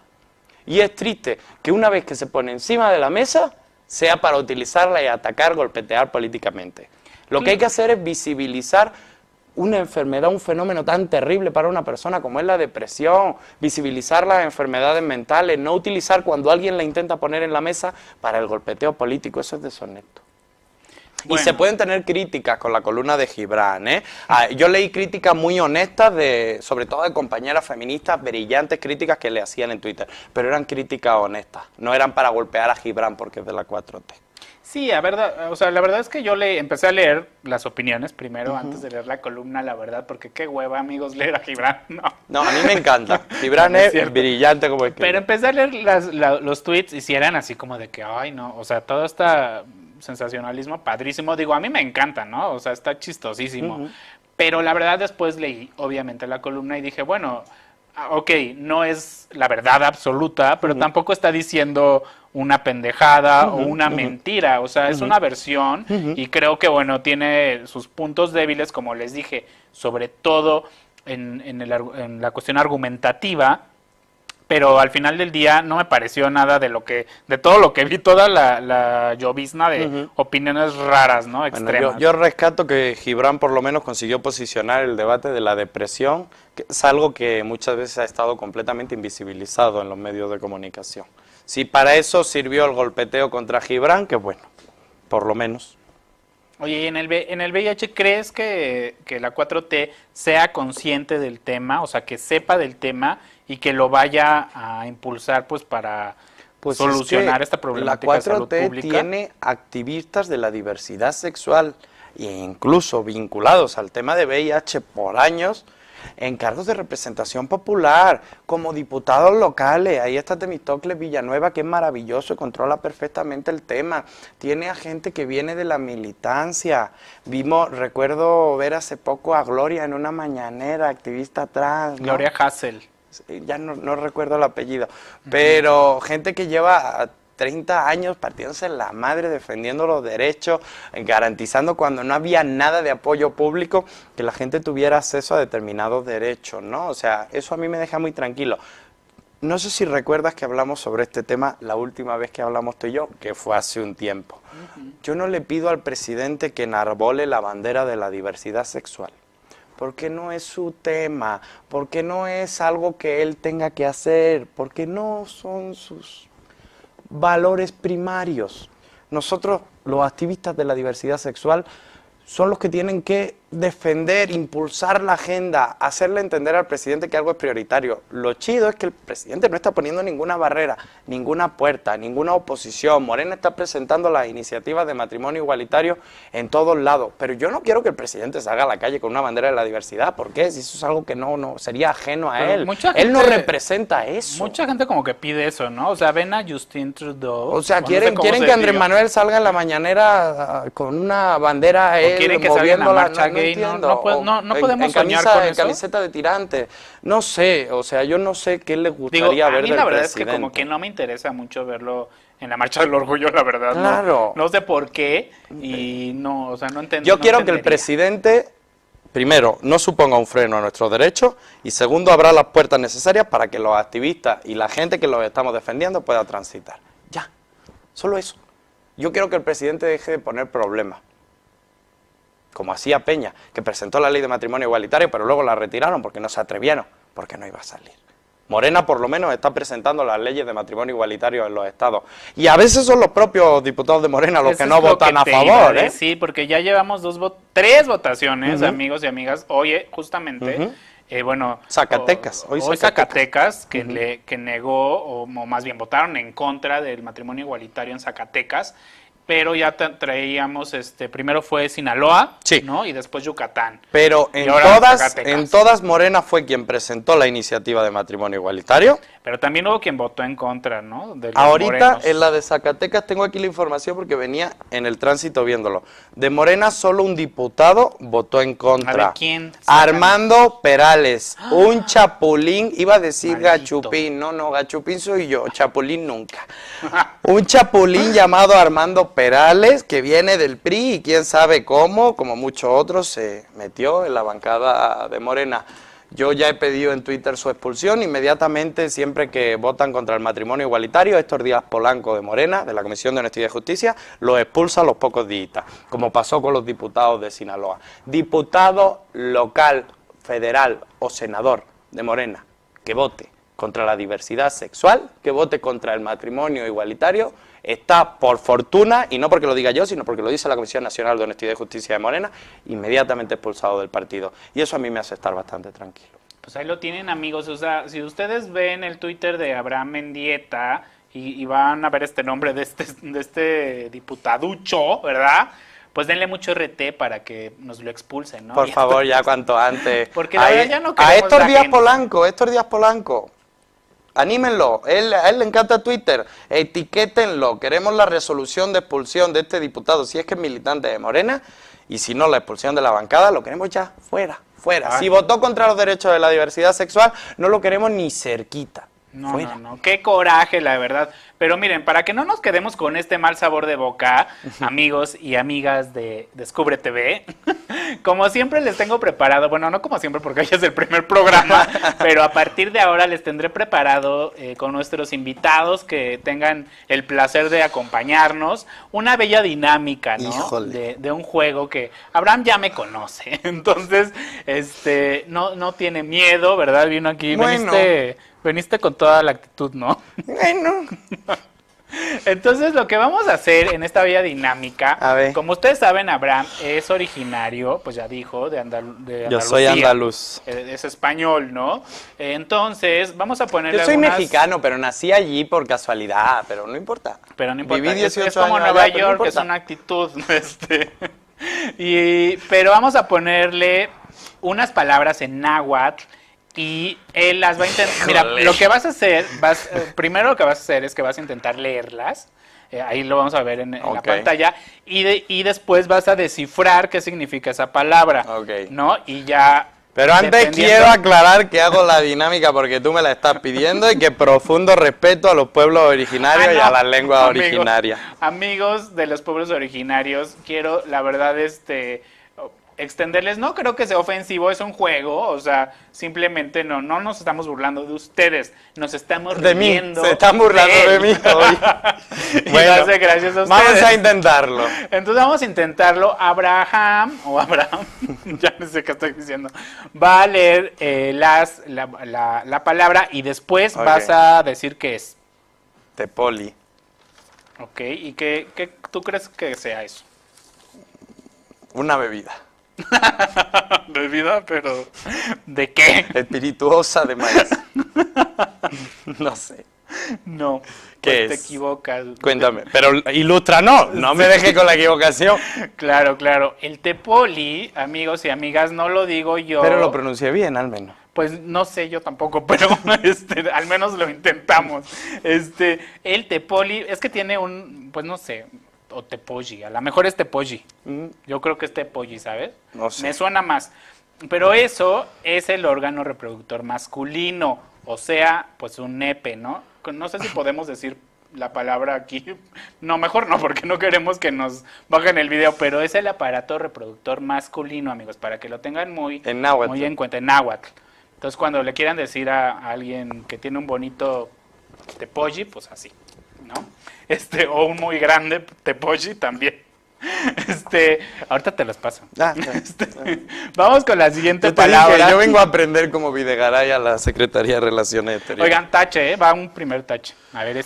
Y es triste que una vez que se pone encima de la mesa, sea para utilizarla y atacar, golpetear políticamente. Lo que hay que hacer es visibilizar una enfermedad, un fenómeno tan terrible para una persona como es la depresión, visibilizar las enfermedades mentales, no utilizar cuando alguien la intenta poner en la mesa para el golpeteo político, eso es deshonesto. Bueno. Y se pueden tener críticas con la columna de Gibran, ¿eh? Yo leí críticas muy honestas, sobre todo de compañeras feministas, brillantes críticas que le hacían en Twitter, pero eran críticas honestas, no eran para golpear a Gibran porque es de la 4T. Sí, la verdad es que yo empecé a leer las opiniones primero, antes de leer la columna, la verdad, porque qué hueva, amigos, leer a Gibran, no. A mí me encanta, Gibran es brillante como escribe. Pero empecé a leer los tweets y si eran así como de que, ay, no, o sea, todo está sensacionalismo padrísimo, digo, a mí me encanta, ¿no? O sea, está chistosísimo. Pero la verdad después leí, obviamente, la columna y dije, bueno, ok, no es la verdad absoluta, pero tampoco está diciendo una pendejada o una mentira, o sea, es una versión y creo que, bueno, tiene sus puntos débiles, como les dije, sobre todo en la cuestión argumentativa, pero al final del día no me pareció nada de todo lo que vi, toda la llovizna de opiniones raras, ¿no? Extremas. Bueno, yo rescato que Gibran por lo menos consiguió posicionar el debate de la depresión, que es algo que muchas veces ha estado completamente invisibilizado en los medios de comunicación. Si para eso sirvió el golpeteo contra Gibran, que bueno, por lo menos. Oye, ¿y en el VIH crees que la 4T sea consciente del tema, o sea, que sepa del tema y que lo vaya a impulsar pues para solucionar esta problemática de salud pública? La 4T tiene activistas de la diversidad sexual e incluso vinculados al tema de VIH por años, en cargos de representación popular, como diputados locales. Ahí está Temístocles Villanueva, que es maravilloso y controla perfectamente el tema. Tiene a gente que viene de la militancia. Recuerdo ver hace poco a Gloria en una mañanera, activista trans, ¿no? Gloria Hassel. Ya no recuerdo el apellido, pero gente que lleva 30 años partiéndose la madre, defendiendo los derechos, garantizando cuando no había nada de apoyo público, que la gente tuviera acceso a determinados derechos, ¿no? O sea, eso a mí me deja muy tranquilo. No sé si recuerdas que hablamos sobre este tema la última vez que hablamos tú y yo, que fue hace un tiempo. Yo no le pido al presidente que enarbole la bandera de la diversidad sexual, porque no es su tema, porque no es algo que él tenga que hacer, porque no son sus valores primarios. Nosotros, los activistas de la diversidad sexual, son los que tienen que defender, impulsar la agenda, hacerle entender al presidente que algo es prioritario. Lo chido es que el presidente no está poniendo ninguna barrera, ninguna puerta, ninguna oposición. Morena está presentando las iniciativas de matrimonio igualitario en todos lados. Pero yo no quiero que el presidente salga a la calle con una bandera de la diversidad. ¿Por qué? Si eso es algo que no sería ajeno a él. Él no representa eso. Mucha gente como que pide eso, ¿no? O sea, ven a Justin Trudeau. O sea, quieren que Andrés Manuel salga en la mañanera con una bandera, él quieren que salga en la marcha gay. No podemos soñar con eso. En camiseta de tirante. No sé, o sea, yo no sé qué le gustaría ver del presidente. A mí la verdad es que como que no me interesa mucho verlo en la Marcha del Orgullo, la verdad. Claro. No sé por qué y no, o sea, no entiendo. Yo quiero que el presidente, primero, no suponga un freno a nuestros derechos y segundo, abra las puertas necesarias para que los activistas y la gente que los estamos defendiendo pueda transitar. Ya, solo eso. Yo quiero que el presidente deje de poner problemas, como hacía Peña, que presentó la ley de matrimonio igualitario, pero luego la retiraron porque no se atrevieron, porque no iba a salir. Morena, por lo menos, está presentando las leyes de matrimonio igualitario en los estados. Y a veces son los propios diputados de Morena los que no votan a favor, ¿eh? Sí, porque ya llevamos 3 votaciones, amigos y amigas. Hoy, justamente, bueno... Zacatecas. Hoy Zacatecas, que negó, o más bien votaron en contra del matrimonio igualitario en Zacatecas. Pero ya traíamos, primero fue Sinaloa, sí, ¿no? Y después Yucatán. Pero en todas Morena fue quien presentó la iniciativa de matrimonio igualitario. Pero también hubo quien votó en contra, ¿no? De los ahorita, morenos. En la de Zacatecas, tengo aquí la información porque venía en el tránsito viéndolo. De Morena, solo un diputado votó en contra. A ver, ¿quién? Armando Perales, un chapulín, iba a decir Maldito. Gachupín, no, Gachupín soy yo, chapulín nunca. Un chapulín llamado Armando Perales, que viene del PRI y quién sabe cómo, como muchos otros, se metió en la bancada de Morena. Yo ya he pedido en Twitter su expulsión inmediatamente, siempre que votan contra el matrimonio igualitario. Héctor Díaz Polanco de Morena, de la Comisión de Honestidad y Justicia, los expulsa a los pocos días, como pasó con los diputados de Sinaloa. Diputado local, federal o senador de Morena que vote contra la diversidad sexual, que vote contra el matrimonio igualitario, está, por fortuna, y no porque lo diga yo, sino porque lo dice la Comisión Nacional de Honestidad y Justicia de Morena, inmediatamente expulsado del partido. Y eso a mí me hace estar bastante tranquilo. Pues ahí lo tienen, amigos. O sea, si ustedes ven el Twitter de Abraham Mendieta y van a ver este nombre de este diputaducho, ¿verdad? Pues denle mucho RT para que nos lo expulsen, ¿no? Por favor, ya cuanto antes. Porque la verdad ya no queremos a Héctor Díaz Polanco, anímenlo, a él le encanta Twitter, etiquétenlo, queremos la resolución de expulsión de este diputado, si es que es militante de Morena, y si no, la expulsión de la bancada, lo queremos ya fuera. Si votó contra los derechos de la diversidad sexual, no lo queremos ni cerquita. No, Fuera. no, qué coraje, la verdad. Pero miren, para que no nos quedemos con este mal sabor de boca, amigos y amigas de Descubre TV, como siempre les tengo preparado, bueno, no como siempre porque hoy es el primer programa, pero a partir de ahora les tendré preparado con nuestros invitados que tengan el placer de acompañarnos, una bella dinámica, ¿no? Híjole. De un juego que Abraham ya me conoce, entonces, no tiene miedo, ¿verdad? Vino aquí, Bueno. Veniste con toda la actitud, ¿no? Bueno. Entonces, lo que vamos a hacer en esta bella dinámica, A ver. como ustedes saben, Abraham es originario, pues ya dijo, de Yo Andalucía. soy andaluz. Es español, ¿no? Entonces, vamos a ponerle Yo soy algunas- mexicano, pero nací allí por casualidad, pero no importa. Pero no importa, Viví es 18 como años Nueva allá, pero no York, es importa. una actitud, pero vamos a ponerle unas palabras en náhuatl y él las va a intentar. Mira, Híjole. lo que vas a hacer, primero lo que vas a hacer es que vas a intentar leerlas. Ahí lo vamos a ver en la Ok. pantalla. Y después vas a descifrar qué significa esa palabra. Ok. ¿No? Y ya. Pero antes dependiendo- quiero aclarar que hago la dinámica porque tú me la estás pidiendo y que profundo respeto a los pueblos originarios Ah, y no. a las lenguas Amigos, originarias. Amigos de los pueblos originarios, quiero, la verdad, extenderles, no creo que sea ofensivo, es un juego, o sea, simplemente no nos estamos burlando de ustedes, nos estamos De mí, riendo. se están burlando de él. mí hoy. Y Bueno, lo hace gracias a ustedes. Vamos a intentarlo. Entonces vamos a intentarlo. Abraham, ya no sé qué estoy diciendo, va a leer la palabra y después Ok. vas a decir qué es. Tepoli. Ok, ¿y qué tú crees que sea eso? Una bebida. Bebida, pero ¿de qué? Espirituosa de maíz. No sé. No, ¿Qué pues te es? equivocas. Cuéntame. Pero ilustra, no me dejes con la equivocación. Claro. El tepoli, amigos y amigas, no lo digo yo. Pero lo pronuncié bien, al menos. Pues no sé yo tampoco, pero al menos lo intentamos. El tepoli, es que tiene pues no sé, o tepoji, a lo mejor es tepoji. Yo creo que es tepoji, ¿sabes? No sé. Me suena más. Pero eso es el órgano reproductor masculino, o sea, pues un nepe, ¿no? No sé si podemos decir la palabra aquí. No, mejor no, porque no queremos que nos bajen el video, pero es el aparato reproductor masculino, amigos, para que lo tengan muy En náhuatl. muy en cuenta, en náhuatl. Entonces, cuando le quieran decir a alguien que tiene un bonito tepoji, pues así, ¿no? O un muy grande tepoji también. Ahorita te los paso. Vamos con la siguiente Yo te dije, palabra. yo vengo a aprender como Videgaray a la Secretaría de Relaciones Exteriores. Oigan, tache, va un primer tache. A ver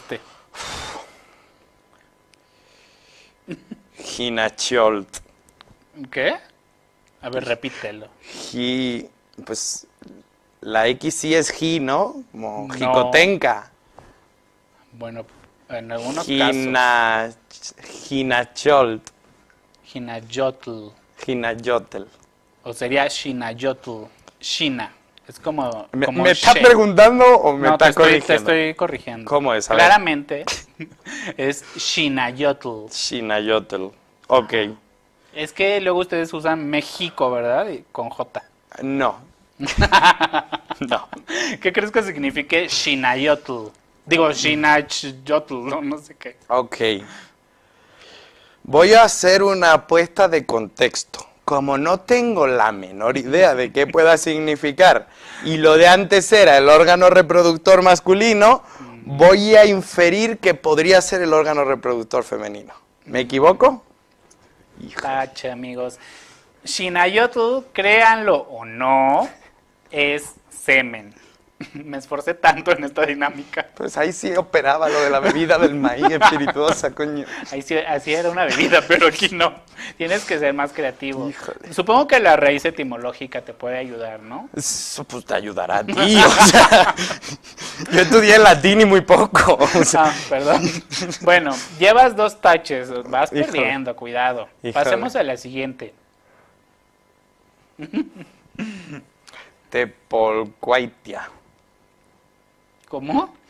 Ginacholt. ¿Qué? A ver, repítelo. Pues la X sí es gi, ¿no? Como No. jicotenca. Bueno, en algunos casos. Ginacholt. Jinayotl. Ginayotl. O sería Shinayotl. Shina. Es como. ¿Me estás She. preguntando o me No, estás te corrigiendo? estoy corrigiendo. ¿Cómo es? A ver. Claramente es Shinayotl. Shinayotl. Ok. Es que luego ustedes usan México, ¿verdad? Y con J. No. No. ¿Qué crees que signifique Shinayotl? Digo, Shinayotl, no sé qué. Ok. Voy a hacer una apuesta de contexto. Como no tengo la menor idea de qué pueda significar y lo de antes era el órgano reproductor masculino, voy a inferir que podría ser el órgano reproductor femenino. ¿Me equivoco? Tache, amigos. Shinayotl, créanlo o no, es semen. Me esforcé tanto en esta dinámica. Pues ahí sí operaba lo de la bebida del maíz espirituosa, coño. Ahí sí, así era una bebida, pero aquí no. Tienes que ser más creativo. Híjole. Supongo que la raíz etimológica te puede ayudar, ¿no? Eso pues te ayudará a ti, o sea, yo estudié latín y muy poco, o sea, Perdón. Bueno, llevas 2 taches, vas Híjole. perdiendo, cuidado. Híjole. Pasemos a la siguiente. Tepolcuaitia. ¿Cómo?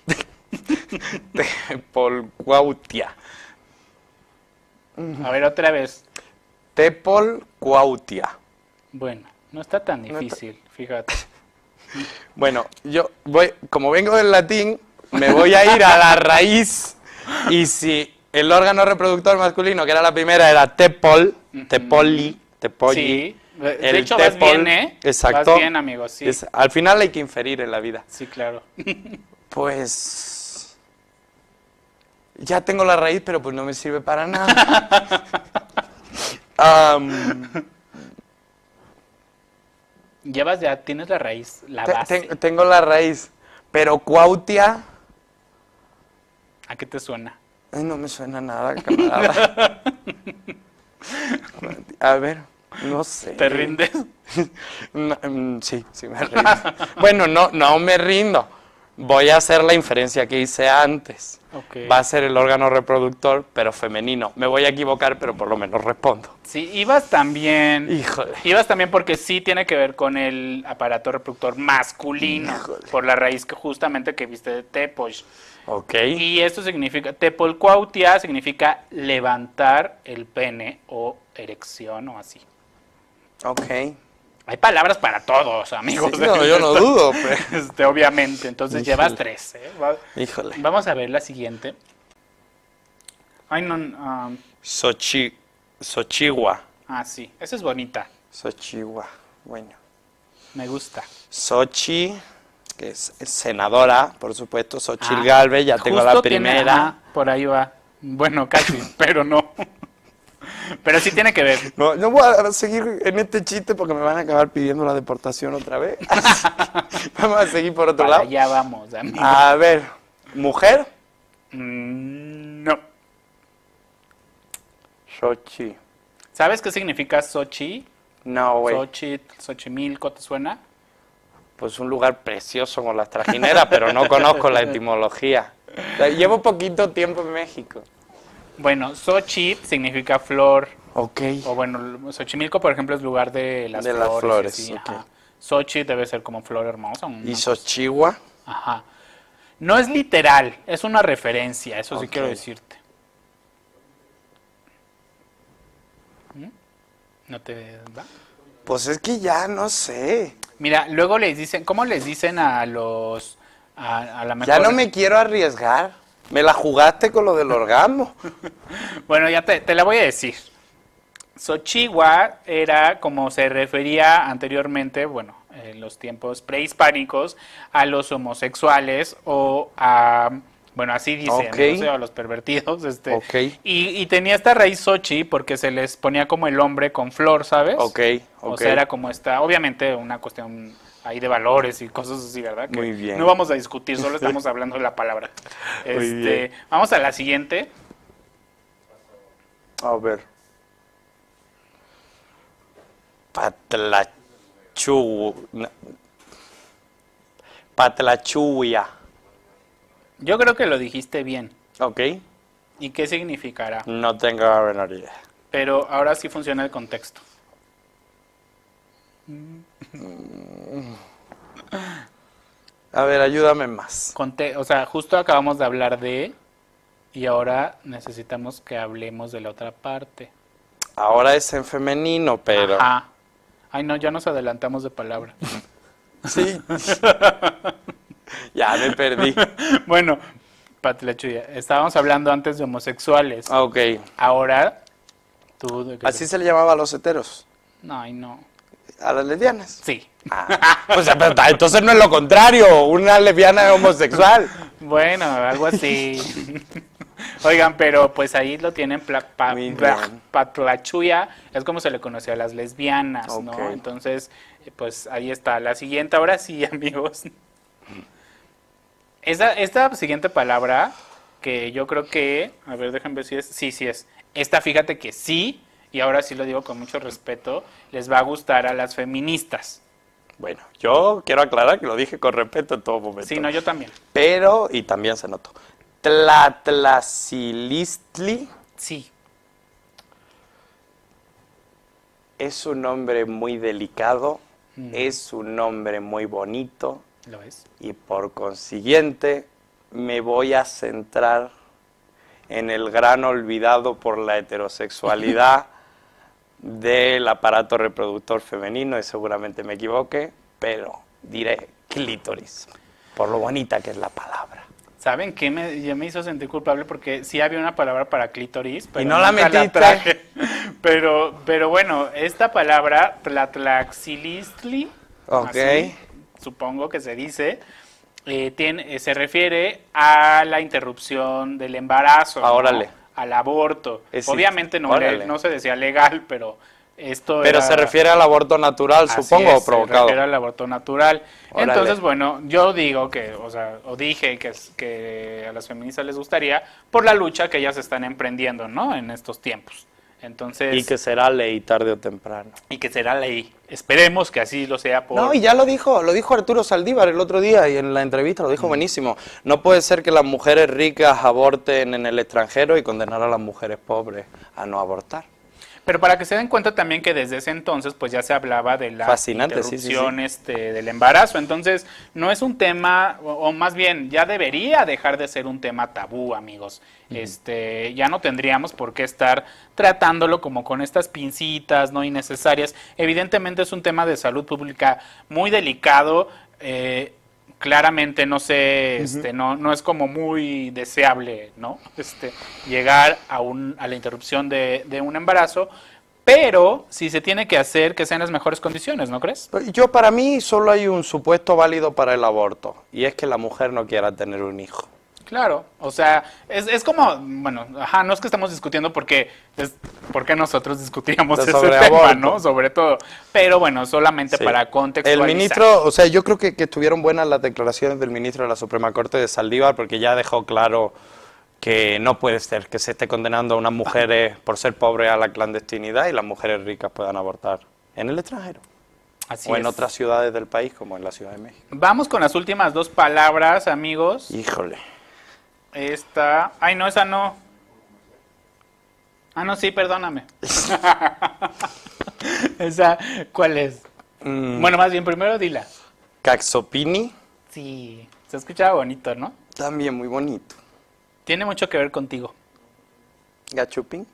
Tepolcuautia. A ver, otra vez. Tepolcuautia. Bueno, no está tan No está- difícil, fíjate. Bueno, yo voy, como vengo del latín, me voy a ir a la raíz. Y si el órgano reproductor masculino, que era la primera, era tepol, tepoli, tepolli. Sí, de el hecho vas bien, ¿eh? Exacto. Vas bien, amigo, sí. Al final hay que inferir en la vida. Sí, claro. Pues ya tengo la raíz, pero pues no me sirve para nada. Ya tienes la raíz, la base. Tengo la raíz, pero Cuauhtia, ¿A qué te suena? ay, no me suena nada, camarada. A ver, no sé. ¿Te rindes? No, sí, me rindo. Bueno, no me rindo. Voy a hacer la inferencia que hice antes. Ok. Va a ser el órgano reproductor, pero femenino. Me voy a equivocar, pero por lo menos respondo. Sí, ibas también. Híjole. Ibas también porque sí tiene que ver con el aparato reproductor masculino. Híjole. Por la raíz que justamente que viste de Tepoch. Ok. Y esto significa, Tepolcuauhtia significa levantar el pene o erección o así. Ok. Hay palabras para todos, amigos. Sí, no, yo no dudo. Pero... Obviamente, entonces Híjole. llevas 3. Híjole. Vamos a ver la siguiente. Ay, no. Xochigua. Sí, esa es bonita. Xochigua. Bueno. Me gusta. Xochi, que es senadora, por supuesto. Xochitl Ah, Gálvez, ya tengo la justo tiene- primera. por ahí va. Bueno, casi, pero no. Pero sí tiene que ver. No voy a seguir en este chiste porque me van a acabar pidiendo la deportación otra vez. Vamos a seguir por otro Para lado. allá vamos, amigo. A ver, ¿mujer? No. Xochi. ¿Sabes qué significa Sochi? No, güey. Xochimilco, ¿te suena? Pues un lugar precioso con las trajineras, pero no conozco la etimología. Llevo poquito tiempo en México. Bueno, Xochi significa flor. Ok. O bueno, Xochimilco, por ejemplo, es lugar de las De flores. las flores, así, ok. ajá. Xochi debe ser como flor hermosa. ¿Y Xochigua? Ajá. No es literal, es una referencia, eso sí Ok. quiero decirte. ¿Mm? ¿No te va? Pues es que ya no sé. Mira, luego les dicen, ¿cómo les dicen a los, a la mejor? Ya no me quiero arriesgar. Me la jugaste con lo del orgasmo. Bueno, ya te la voy a decir. Xochigua era como se refería anteriormente, bueno, en los tiempos prehispánicos, a los homosexuales o a, bueno, así dicen, Ok. no sé, a los pervertidos. Ok. Y tenía esta raíz Xochi porque se les ponía como el hombre con flor, ¿sabes? Ok, O ok. sea, era como esta, obviamente una cuestión ahí de valores y cosas así, ¿verdad? Que Muy bien. no vamos a discutir, solo estamos hablando de la palabra. Muy bien. Vamos a la siguiente. A ver. Patlachuya. Yo creo que lo dijiste bien. Ok. ¿Y qué significará? No tengo la menor idea. Pero ahora sí funciona el contexto. A ver, ayúdame más. O sea, justo acabamos de hablar de... Y ahora necesitamos que hablemos de la otra parte. Ahora es en femenino, pero... Ajá. Ay, no, ya nos adelantamos de palabra. Sí. Ya me perdí. Bueno, Patlachuya, estábamos hablando antes de homosexuales. Ok. Ahora, tú... ¿de qué Así se le llamaba a los heteros. No, ay, no. A las lesbianas. Sí. O sea, pero entonces no es lo contrario. Una lesbiana es homosexual. Bueno, algo así. Oigan, pero pues ahí lo tienen, Muy bien. Patlachuya, es como se le conocía a las lesbianas, Ok. ¿no? Entonces, pues ahí está. La siguiente, ahora sí, amigos. Esta siguiente palabra, que yo creo que, a ver, déjenme ver si es, sí es. Esta, fíjate que sí, y ahora sí lo digo con mucho respeto, les va a gustar a las feministas. Bueno, yo quiero aclarar que lo dije con respeto en todo momento. Sí, no, yo también. Pero, y también se notó, Tlatlacilistli Sí. es un nombre muy delicado, Mm. es un nombre muy bonito ¿Lo es? y por consiguiente me voy a centrar en el gran olvidado por la heterosexualidad del aparato reproductor femenino, y seguramente me equivoque, pero diré clítoris, por lo bonita que es la palabra. ¿Saben qué? Ya me hizo sentir culpable porque sí había una palabra para clítoris, pero Y no la nunca metiste. traje. Pero bueno, esta palabra, tlatlaxilistli, Ok. así, supongo que se dice, se refiere a la interrupción del embarazo, ¿no? Órale. Al aborto. Es Obviamente no, órale. no se decía legal, pero esto Pero era... se refiere al aborto natural, Así supongo, es, o provocado. Se refiere al aborto natural. Órale. Entonces, bueno, yo digo que, o dije que a las feministas les gustaría por la lucha que ellas están emprendiendo, ¿no? En estos tiempos. Entonces, Y que será ley tarde o temprano. será ley. Esperemos que así lo sea por... No, y ya lo dijo Arturo Saldívar el otro día y en la entrevista lo dijo buenísimo. No puede ser que las mujeres ricas aborten en el extranjero y condenar a las mujeres pobres a no abortar. Pero para que se den cuenta también que desde ese entonces pues ya se hablaba de la Fascinante, sí, sí, interrupción del embarazo. Entonces no es un tema, o más bien ya debería dejar de ser un tema tabú, amigos. Ya no tendríamos por qué estar tratándolo como con estas pincitas no innecesarias. Evidentemente es un tema de salud pública muy delicado. Claramente no sé, no es como muy deseable, ¿no? Llegar a la interrupción de un embarazo, pero si se tiene que hacer, que sean las mejores condiciones, ¿no crees? Para mí solo hay un supuesto válido para el aborto y es que la mujer no quiera tener un hijo. Claro, o sea, es como, bueno, no es que estamos discutiendo porque nosotros discutíamos ese Sobre tema, aborto. ¿no? Sobre todo, pero bueno, solamente Sí. para contextualizar. El ministro, o sea, yo creo que estuvieron buenas las declaraciones del ministro de la Suprema Corte de Saldívar porque ya dejó claro que no puede ser que se esté condenando a unas mujeres por ser pobres a la clandestinidad y las mujeres ricas puedan abortar en el extranjero. Así O en es. otras ciudades del país como en la Ciudad de México. Vamos con las últimas dos palabras, amigos. Híjole. Esta. Ay, no, esa no. Ah, no, sí, perdóname. Esa, ¿cuál es? Bueno, más bien, primero dila. Caxopini, Sí, se escuchaba bonito, ¿no? también muy bonito. Tiene mucho que ver contigo. Gachupín.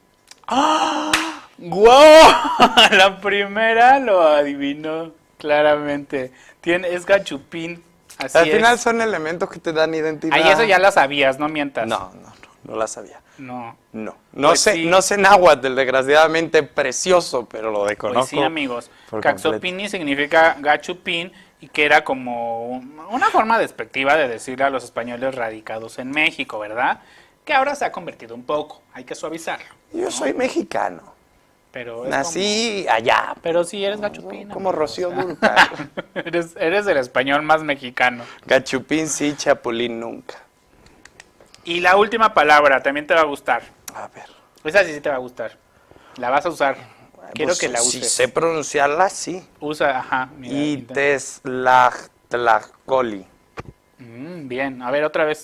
¡Guau! La primera lo adivinó claramente. Es gachupín. Así Al es. final son elementos que te dan identidad. Ay, eso ya la sabías, no mientas. No la sabía. No. No Pues sé, sí. no sé náhuatl, desgraciadamente precioso, pero lo desconozco. Pues sí, amigos. por Caxopini significa gachupín y que era como una forma despectiva de decirle a los españoles radicados en México, ¿verdad? Que ahora se ha convertido un poco, hay que suavizarlo. Yo soy mexicano. Pero es Nací allá, pero sí eres gachupín. como amigo, Rocío o sea, Dúrcal. eres el español más mexicano. Gachupín sí, chapulín nunca. Y la última palabra, también te va a gustar. A ver. Esa sí te va a gustar. La vas a usar. Quiero Pues, que la si uses. sé pronunciarla, sí. Usa, ajá. Mira, intenta. Iteslachtlacolli. Bien, a ver otra vez.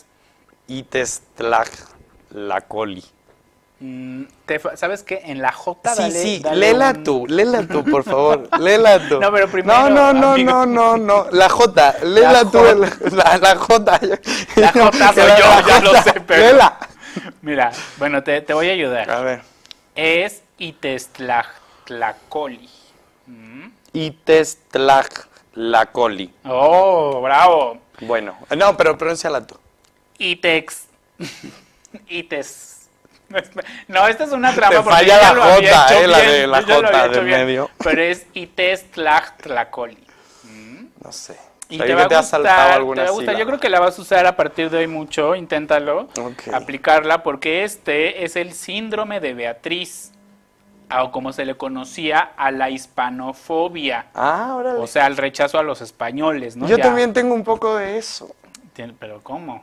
Iteslachtlacolli. ¿Sabes qué? En la J Sí, dale, sí, dale léela un- tú, por favor, léela tú. No, pero primero, No, amigo. no, la J, léela tú, la J. La J soy yo, ya lo sé, pero... Léela. Mira, bueno, te voy a ayudar. A ver. Es Iteslachtlacolli. Iteslachtlacolli. Oh, bravo. Bueno, no, pero pronúnciala tú. Itex. Ites. No, esta es una trampa Te porque falla yo ya la lo había J, hecho la bien, de la yo ya lo había J hecho del bien, medio. Pero es Iteslachtlacolli. No sé. Y Oye, te que va a te ha saltado gustar, alguna te va a gustar. Yo sílaba. creo que la vas a usar a partir de hoy mucho, inténtalo, Ok. aplicarla, porque este es el síndrome de Beatriz, o como se le conocía a la hispanofobia, Órale. o sea, el rechazo a los españoles, ¿no? Yo Ya. también tengo un poco de eso. Pero ¿cómo?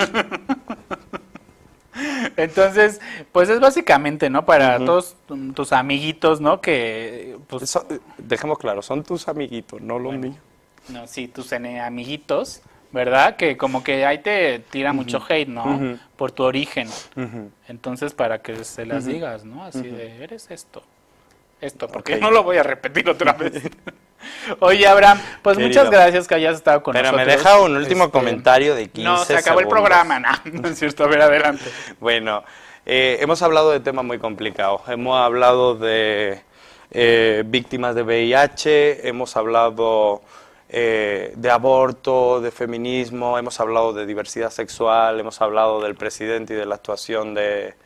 Entonces, pues es básicamente, ¿no? Para todos tus amiguitos, ¿no? Que, pues, Dejemos claro, son tus amiguitos, no los míos. no, sí, tus amiguitos, ¿verdad? Que como que ahí te tira mucho hate, ¿no? Por tu origen. Entonces, para que se las digas, ¿no? Así de, eres esto, porque Ok. no lo voy a repetir otra vez. Oye, Abraham, pues Querido. muchas gracias que hayas estado con Pero nosotros. me deja un último comentario de 15 No, se acabó el segundos. programa, no es cierto, a ver, adelante. Bueno, hemos hablado de temas muy complicados. Hemos hablado de víctimas de VIH, hemos hablado de aborto, de feminismo, hemos hablado de diversidad sexual, hemos hablado del presidente y de la actuación de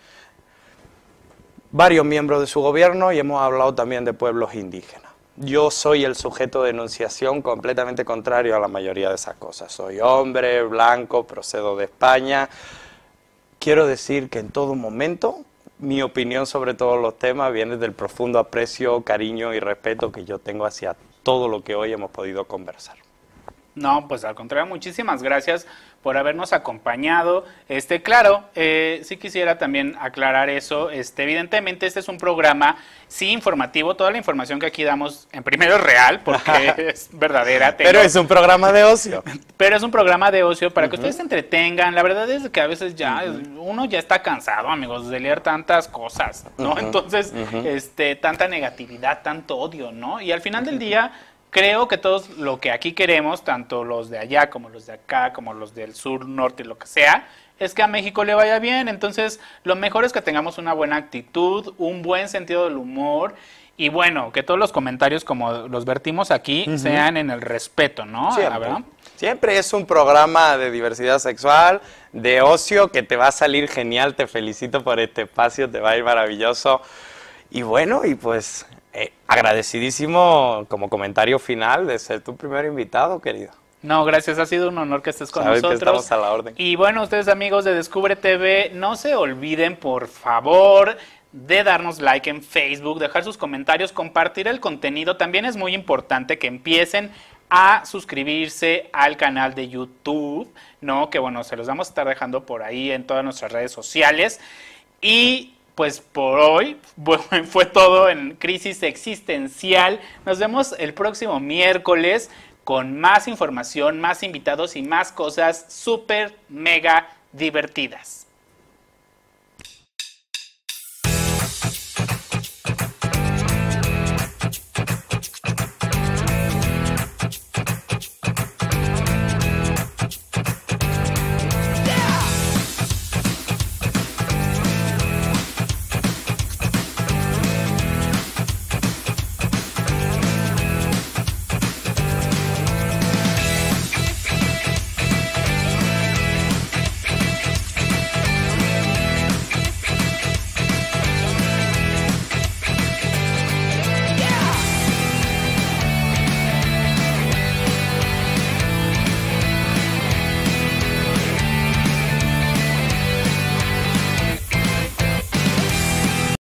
varios miembros de su gobierno y hemos hablado también de pueblos indígenas. Yo soy el sujeto de enunciación completamente contrario a la mayoría de esas cosas. Soy hombre, blanco, procedo de España. Quiero decir que en todo momento mi opinión sobre todos los temas viene del profundo aprecio, cariño y respeto que yo tengo hacia todo lo que hoy hemos podido conversar. No, pues al contrario, muchísimas gracias por habernos acompañado. Claro, sí quisiera también aclarar eso. Evidentemente este es un programa, sí, informativo. Toda la información que aquí damos, en primero es real, porque es verdadera. Pero es un programa de ocio. Pero es un programa de ocio para que ustedes se entretengan. La verdad es que a veces ya uno ya está cansado, amigos, de leer tantas cosas, ¿no? Entonces, tanta negatividad, tanto odio, ¿no? Y al final del día, creo que todos lo que aquí queremos, tanto los de allá como los de acá, como los del sur, norte, lo que sea, es que a México le vaya bien. Entonces, lo mejor es que tengamos una buena actitud, un buen sentido del humor y bueno, que todos los comentarios como los vertimos aquí sean en el respeto, ¿no? Siempre. Siempre es un programa de diversidad sexual, de ocio, que te va a salir genial. Te felicito por este espacio, te va a ir maravilloso. Y bueno, y pues agradecidísimo como comentario final de ser tu primer invitado, querido. No, gracias, ha sido un honor que estés con Sabes nosotros. Que estamos a la orden. Y bueno, ustedes amigos de Descubre TV, no se olviden por favor de darnos like en Facebook, dejar sus comentarios, compartir el contenido. También es muy importante que empiecen a suscribirse al canal de YouTube, ¿no? Que bueno, se los vamos a estar dejando por ahí en todas nuestras redes sociales. Y pues por hoy fue todo en Crisis Existencial. Nos vemos el próximo miércoles con más información, más invitados y más cosas súper mega divertidas.